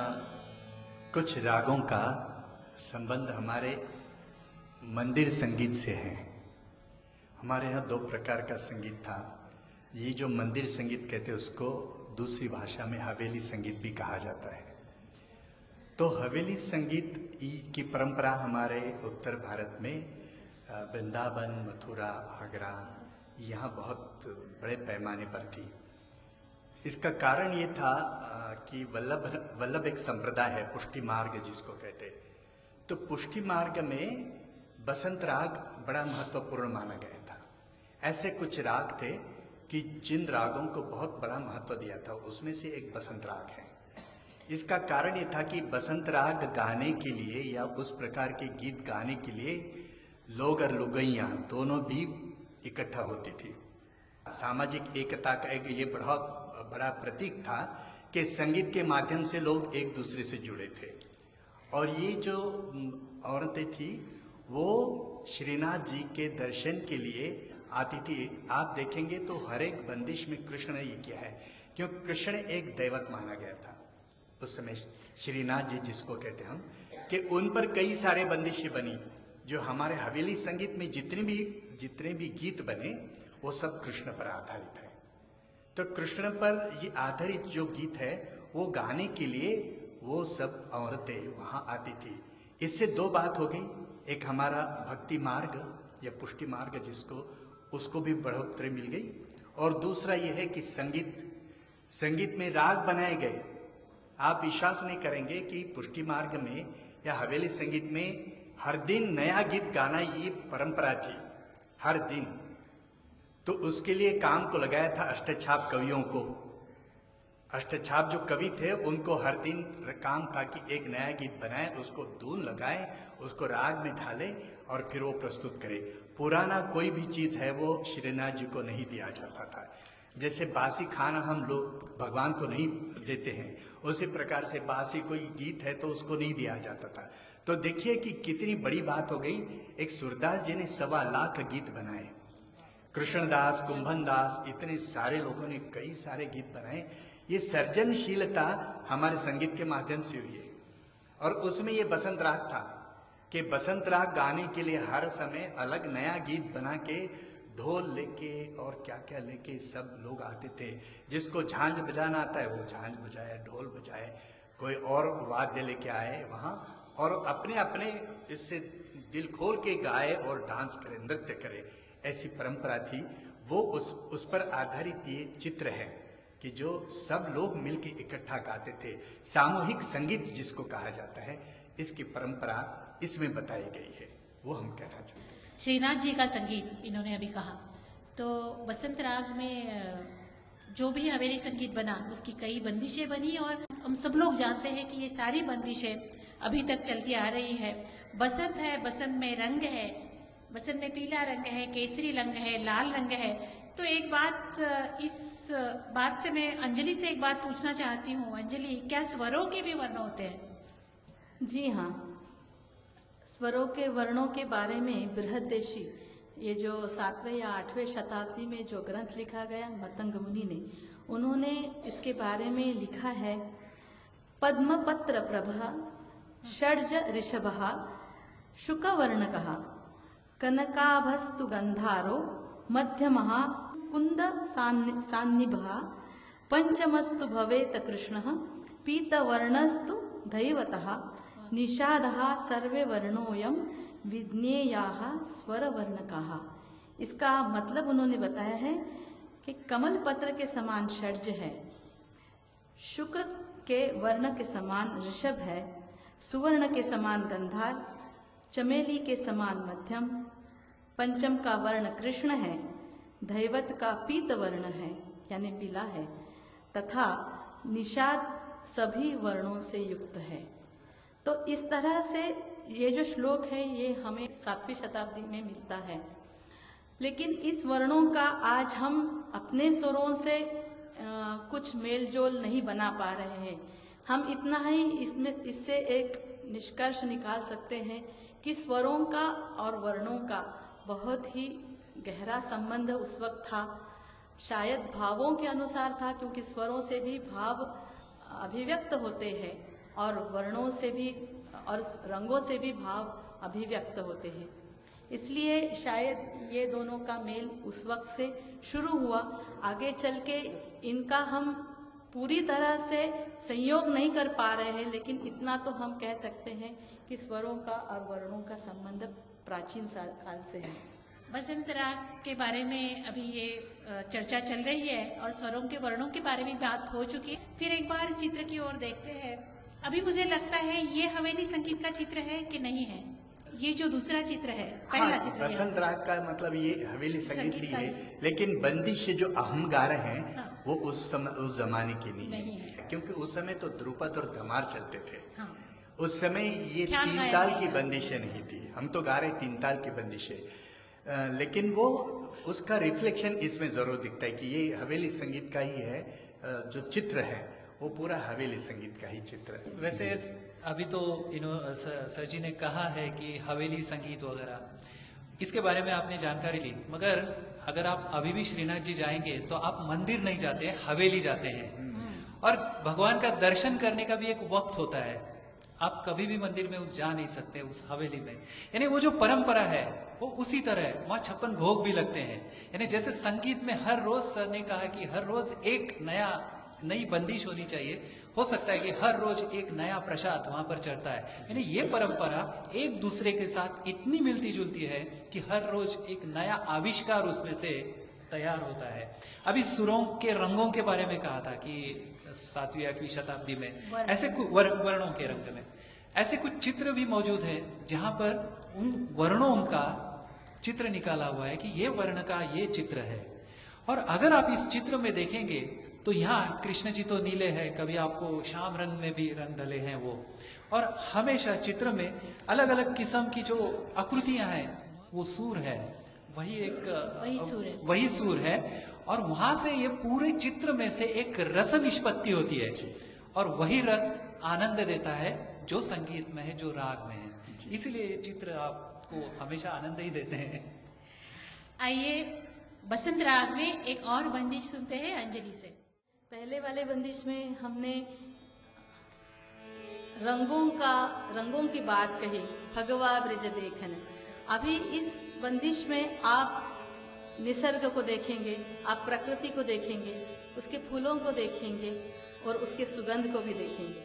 कुछ रागों का संबंध हमारे मंदिर संगीत से है। हमारे यहाँ दो प्रकार का संगीत था। ये जो मंदिर संगीत कहते हैं उसको दूसरी भाषा में हवेली संगीत भी कहा जाता है। तो हवेली संगीत की परंपरा हमारे उत्तर भारत में वृंदावन, मथुरा, आगरा, यहाँ बहुत बड़े पैमाने पर थी। इसका कारण ये था कि वल्लभ एक संप्रदाय है, पुष्टि मार्ग जिसको कहते। तो पुष्टि मार्ग में बसंत राग बड़ा महत्वपूर्ण माना गया था। ऐसे कुछ राग थे कि जिन रागों को बहुत बड़ा महत्व दिया था, उसमें से एक बसंत राग है। इसका कारण ये था कि बसंत राग गाने के लिए या उस प्रकार के गीत गाने के लिए लोग और लुगैया दोनों भी इकट्ठा होती थी। सामाजिक एकता का एक ये बहुत बड़ा प्रतीक था कि संगीत के माध्यम से लोग एक दूसरे से जुड़े थे। और ये जो औरतें थी वो श्रीनाथ जी के दर्शन के लिए आती थी। आप देखेंगे तो हर एक बंदिश में कृष्ण ने ये किया है, क्योंकि कृष्ण एक दैवत माना गया था उस समय। श्रीनाथ जी जिसको कहते हम, कि उन पर कई सारे बंदिशें बनी। जो हमारे हवेली संगीत में जितने भी गीत बने वो सब कृष्ण पर आधारित है। तो कृष्ण पर ये आधारित जो गीत है वो गाने के लिए वो सब औरतें वहां आती थी। इससे दो बात हो गई, एक हमारा भक्ति मार्ग या पुष्टि मार्ग जिसको, उसको भी बढ़ोतरी मिल गई, और दूसरा ये है कि संगीत में राग बनाए गए। आप विश्वास नहीं करेंगे कि पुष्टि मार्ग में या हवेली संगीत में हर दिन नया गीत गाना ये परंपरा थी, हर दिन। तो उसके लिए काम को लगाया था अष्टछाप कवियों को। अष्टछाप जो कवि थे उनको हर दिन काम था कि एक नया गीत बनाए, उसको धुन लगाए, उसको राग में ढाले और फिर वो प्रस्तुत करे। पुराना कोई भी चीज है वो श्रीनाथ जी को नहीं दिया जाता था। जैसे बासी खाना हम लोग भगवान को नहीं देते हैं, उसी प्रकार से बासी कोई गीत है तो उसको नहीं दिया जाता था। तो देखिए कि कितनी बड़ी बात हो गई। एक सूरदास जी ने 1.25 लाख गीत बनाए, कृष्णदास, कुंभन दास, इतने सारे लोगों ने कई सारे गीत बनाए। ये सर्जनशीलता हमारे संगीत के माध्यम से हुई है। और उसमें ये बसंत राग था कि बसंत राग गाने के लिए हर समय अलग नया गीत बना के ढोल लेके और क्या क्या लेके सब लोग आते थे। जिसको झांझ बजाना आता है वो झांझ बजाए, ढोल बजाए, कोई और वाद्य लेके आए वहां, और अपने अपने इससे दिल खोल के गाए और डांस करे, नृत्य करे। ऐसी परंपरा थी। वो उस पर आधारित ये चित्र है कि जो सब लोग मिलके इकट्ठा गाते थे। सामूहिक संगीत जिसको कहा जाता है, इसकी परंपरा इसमें बताई गई है, वो हम कहना चाहते हैं। श्रीनाथ जी का संगीत इन्होंने अभी कहा, तो बसंत राग में जो भी हवेली संगीत बना उसकी कई बंदिशें बनी, और हम सब लोग जानते हैं कि ये सारी बंदिशें अभी तक चलती आ रही है। बसंत है, बसंत में रंग है, बसंत में पीला रंग है, केसरी रंग है, लाल रंग है। तो एक बात, इस बात से मैं अंजलि से एक बात पूछना चाहती हूँ। अंजलि, क्या स्वरों के भी वर्ण होते हैं? जी हाँ, स्वरों के वर्णों के बारे में बृहद्देशी, ये जो 7वें या 8वें शताब्दी में जो ग्रंथ लिखा गया मतंग मुनि ने, उन्होंने इसके बारे में लिखा है। पद्मपत्र प्रभा षड्ज ऋषभः शुकवर्णकः कनकाभस्तु गंधारो मध्यमः कुंद सान्निभः पंचमस्तु भवेत कृष्णः पीतवर्णस्तु दैवतः निषादः सर्वे वर्णोयम विज्ञेयाः स्वरवर्णकाः। इसका मतलब उन्होंने बताया है कि कमल पत्र के समान षड्ज है, शुक के वर्ण के समान ऋषभ है, सुवर्ण के समान गंधार, चमेली के समान मध्यम, पंचम का वर्ण कृष्ण है, दैवत का पीत वर्ण है यानी पीला है, तथा निषाद सभी वर्णों से युक्त है। तो इस तरह से ये जो श्लोक है ये हमें 7वीं शताब्दी में मिलता है। लेकिन इस वर्णों का आज हम अपने स्वरों से कुछ मेल जोल नहीं बना पा रहे हैं। हम इतना ही इससे एक निष्कर्ष निकाल सकते हैं कि स्वरों का और वर्णों का बहुत ही गहरा संबंध उस वक्त था शायद भावों के अनुसार था, क्योंकि स्वरों से भी भाव अभिव्यक्त होते हैं और वर्णों से भी और रंगों से भी भाव अभिव्यक्त होते हैं। इसलिए शायद ये दोनों का मेल उस वक्त से शुरू हुआ। आगे चल के इनका हम पूरी तरह से संयोग नहीं कर पा रहे हैं, लेकिन इतना तो हम कह सकते हैं कि स्वरों का और वर्णों का संबंध प्राचीन काल से है। बसंत राग के बारे में अभी ये चर्चा चल रही है और स्वरों के वर्णों के बारे में बात हो चुकी है। फिर एक बार चित्र की ओर देखते हैं। अभी मुझे लगता है ये हवेली संगीत का चित्र है कि नहीं है? ये जो दूसरा चित्र है, पहला चित्र है। बसंत राग का मतलब ये हवेली संगीत ही है, लेकिन बंदिश जो हम गा रहे हैं हाँ। वो उस जमाने की नहीं नहीं है, क्योंकि उस समय तो ध्रुपद और धमार चलते थे। हाँ। उस समय ये ख्याल तीन गायन ताल नहीं की था। बंदिशें नहीं थी, हम तो गा रहे तीन ताल की बंदिशें, लेकिन वो उसका रिफ्लेक्शन इसमें जरूर दिखता है कि ये हवेली संगीत का ही है। जो चित्र है वो पूरा हवेली संगीत का ही चित्र है। वैसे अभी तो सर जी ने कहा है कि हवेली संगीत वगैरह, इसके बारे में आपने जानकारी ली, मगर अगर आप अभी भी श्रीनाथ जी जाएंगे तो आप मंदिर नहीं जाते, हवेली जाते हैं। और भगवान का दर्शन करने का भी एक वक्त होता है, आप कभी भी मंदिर में जा नहीं सकते उस हवेली में। यानी वो जो परंपरा है वो उसी तरह है, वहां 56 भोग भी लगते हैं। यानी जैसे संगीत में हर रोज सर ने कहा कि हर रोज एक नई बंदिश होनी चाहिए, हो सकता है कि हर रोज एक नया प्रसाद वहां पर चढ़ता है। यानी ये परंपरा एक दूसरे के साथ इतनी मिलती जुलती है कि हर रोज एक नया आविष्कार उसमें से तैयार होता है। अभी सुरों के रंगों के बारे में कहा था कि 7वीं 8वीं शताब्दी में ऐसे वर्णों के रंग में ऐसे कुछ चित्र भी मौजूद है जहां पर उन वर्णों का चित्र निकाला हुआ है कि ये वर्ण का ये चित्र है। और अगर आप इस चित्र में देखेंगे तो यहाँ कृष्ण जी तो नीले हैं, कभी आपको श्याम रंग में भी रंग डले हैं वो, और हमेशा चित्र में अलग अलग किस्म की जो आकृतियां हैं वो सूर है, वही सूर है। और वहां से ये पूरे चित्र में से एक रस निष्पत्ति होती है और वही रस आनंद देता है जो संगीत में है, जो राग में है। इसलिए ये चित्र आपको हमेशा आनंद ही देते हैं। आइए बसंत राग में एक और बंदिश सुनते हैं अंजलि से। पहले वाले बंदिश में हमने रंगों की बात कही, भगवा ब्रज देखन। अभी इस बंदिश में आप निसर्ग को देखेंगे, आप प्रकृति को देखेंगे, उसके फूलों को देखेंगे और उसके सुगंध को भी देखेंगे।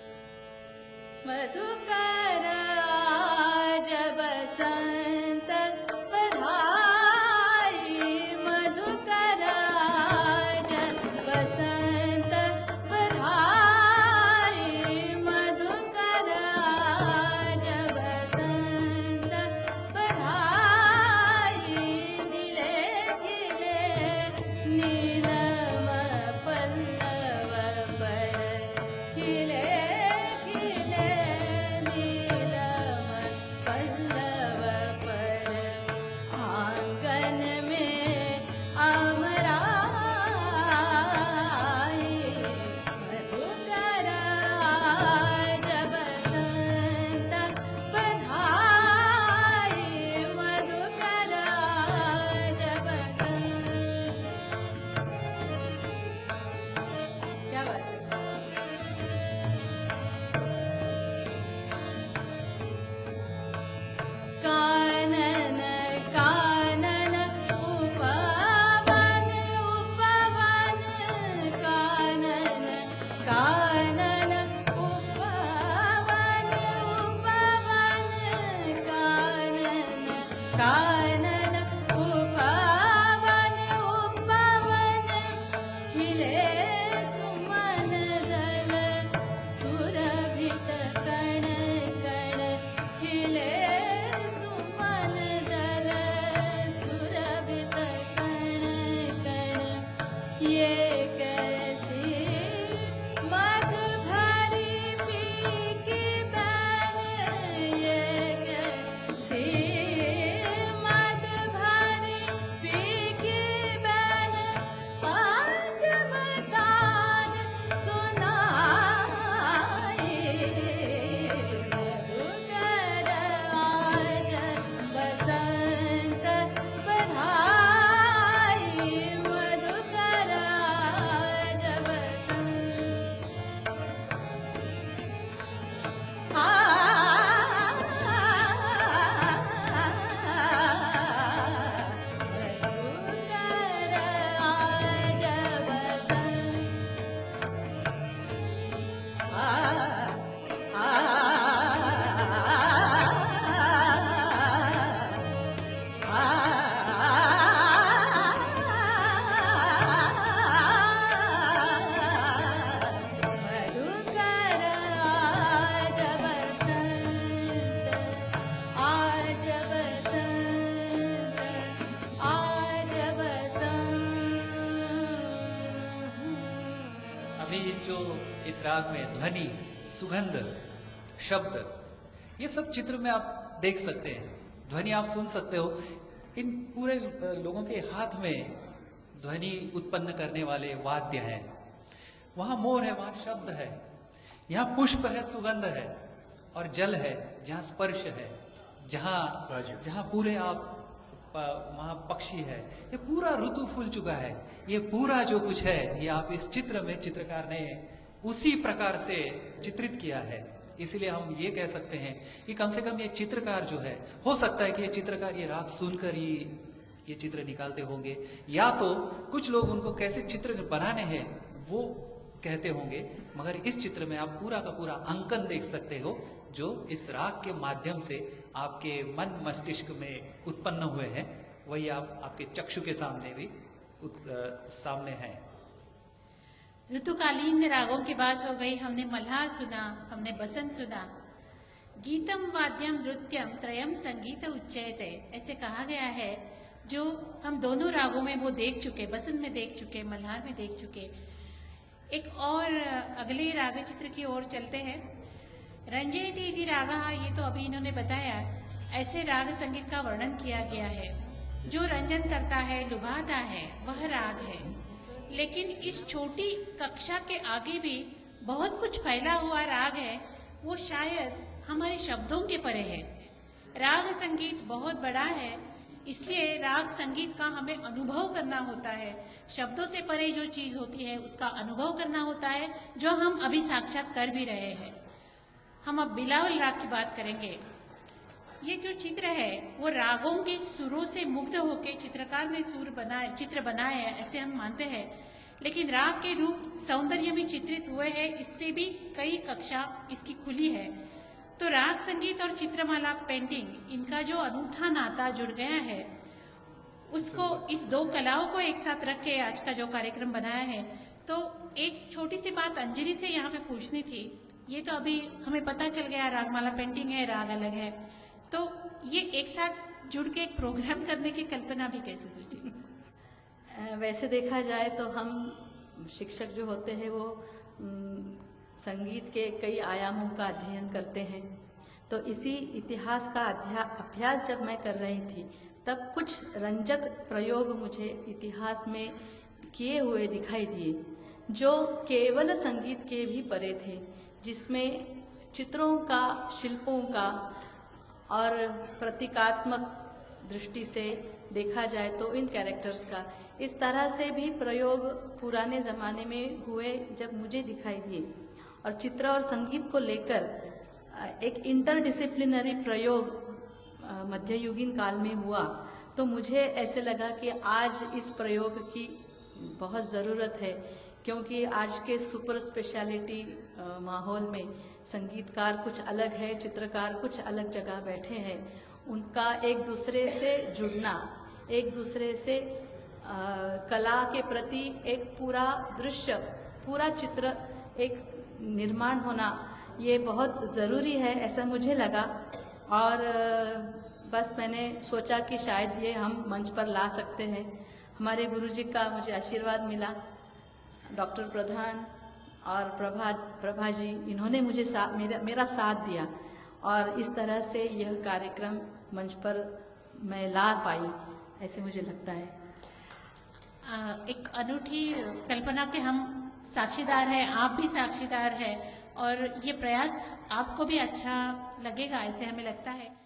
मधुकर आज बसंत बधाई, मधुकर आज बसंत बधाई, मधुकर आज बसंत बधाई। नीले खिले नीलम पल्लव पर, खिले खिले नीलम पल्लव पर, आंगन में अमराई, मधुकर आज बसंत बधाई, मधुकर आज बसंत। क्या बात है। कानन कानन उपवन उपवन, कानन कानन उपवन उपवन, कानन कानन उपवन उपवन, खिले सुमन दल सुरभित कण कण, खिले सुमन दल सुरभित कण कण। ये कैसी मद भरी पी की बैन, ये कैसी मद भरी पी की बैन, आज बतान सुनाई, मधुकर आज बसंत बधाई, मधुकर अभी जो इस राग में ध्वनि, सुगंध, शब्द, ये सब चित्र में आप देख सकते हैं, ध्वनि आप सुन सकते हो। इन पूरे लोगों के हाथ में ध्वनि उत्पन्न करने वाले वाद्य हैं। वहां मोर है, वहां शब्द है, यहाँ पुष्प है, सुगंध है, और जल है जहाँ स्पर्श है, जहाँ पूरे आप वहां पक्षी है, ये पूरा ऋतु फूल चुका है। ये पूरा जो कुछ है ये आप इस चित्र में चित्रकार ने उसी प्रकार से चित्रित किया है। इसलिए हम ये कह सकते हैं कि कम से कम ये चित्रकार जो है, हो सकता है कि ये चित्रकार ये राग सुनकर ही ये चित्र निकालते होंगे, या तो कुछ लोग उनको कैसे चित्र बनाने हैं वो कहते होंगे, मगर इस चित्र में आप पूरा का पूरा अंकन देख सकते हो जो इस राग के माध्यम से आपके मन मस्तिष्क में उत्पन्न हुए हैं, वही आपके चक्षु के सामने भी सामने है। ऋतुकालीन रागों की बात हो गई, हमने मल्हार सुना, हमने बसंत सुना। गीतम वाद्यम नृत्यम त्रयम संगीत उच्चयते, ऐसे कहा गया है, जो हम दोनों रागों में वो देख चुके, बसंत में देख चुके, मल्हार में देख चुके। एक और अगले राग चित्र की ओर चलते हैं। रंजयति इति रागः, ये तो अभी इन्होंने बताया, ऐसे राग संगीत का वर्णन किया गया है जो रंजन करता है, लुभाता है, वह राग है। लेकिन इस छोटी कक्षा के आगे भी बहुत कुछ फैला हुआ राग है, वो शायद हमारे शब्दों के परे है। राग संगीत बहुत बड़ा है, इसलिए राग संगीत का हमें अनुभव करना होता है। शब्दों से परे जो चीज होती है उसका अनुभव करना होता है, जो हम अभी साक्षात कर भी रहे हैं। हम अब बिलावल राग की बात करेंगे। ये जो चित्र है वो रागों के सुरों से मुग्ध होकर चित्रकार ने चित्र बनाए हैं, ऐसे हम मानते हैं। लेकिन राग के रूप सौंदर्य में चित्रित हुए हैं, इससे भी कई कक्षा इसकी खुली है। तो राग संगीत और चित्रमाला पेंटिंग, इनका जो अनूठा नाता जुड़ गया है, उसको, इस दो कलाओं को एक साथ रख के आज का जो कार्यक्रम बनाया है। तो एक छोटी सी बात अंजलि से यहाँ पे पूछनी थी। ये तो अभी हमें पता चल गया रागमाला पेंटिंग है, राग अलग है, तो ये एक साथ जुड़ के एक प्रोग्राम करने की कल्पना भी कैसे सूझी? वैसे देखा जाए तो हम शिक्षक जो होते हैं वो संगीत के कई आयामों का अध्ययन करते हैं। तो इसी इतिहास का अभ्यास जब मैं कर रही थी तब कुछ रंजक प्रयोग मुझे इतिहास में किए हुए दिखाई दिए, जो केवल संगीत के भी परे थे, जिसमें चित्रों का, शिल्पों का और प्रतीकात्मक दृष्टि से देखा जाए तो इन कैरेक्टर्स का इस तरह से भी प्रयोग पुराने ज़माने में हुए जब मुझे दिखाई दिए। और चित्र और संगीत को लेकर एक इंटरडिसिप्लिनरी प्रयोग मध्ययुगीन काल में हुआ, तो मुझे ऐसे लगा कि आज इस प्रयोग की बहुत ज़रूरत है, क्योंकि आज के सुपर स्पेशलिटी माहौल में संगीतकार कुछ अलग है, चित्रकार कुछ अलग जगह बैठे हैं। उनका एक दूसरे से जुड़ना, एक दूसरे से कला के प्रति एक पूरा दृश्य, पूरा चित्र, एक निर्माण होना, ये बहुत ज़रूरी है, ऐसा मुझे लगा। और बस मैंने सोचा कि शायद ये हम मंच पर ला सकते हैं। हमारे गुरुजी का मुझे आशीर्वाद मिला, डॉक्टर प्रधान और प्रभा जी, इन्होंने मुझे मेरा साथ दिया और इस तरह से यह कार्यक्रम मंच पर मैं ला पाई, ऐसे मुझे लगता है। एक अनूठी कल्पना के हम साक्षीदार हैं, आप भी साक्षीदार हैं, और ये प्रयास आपको भी अच्छा लगेगा ऐसे हमें लगता है।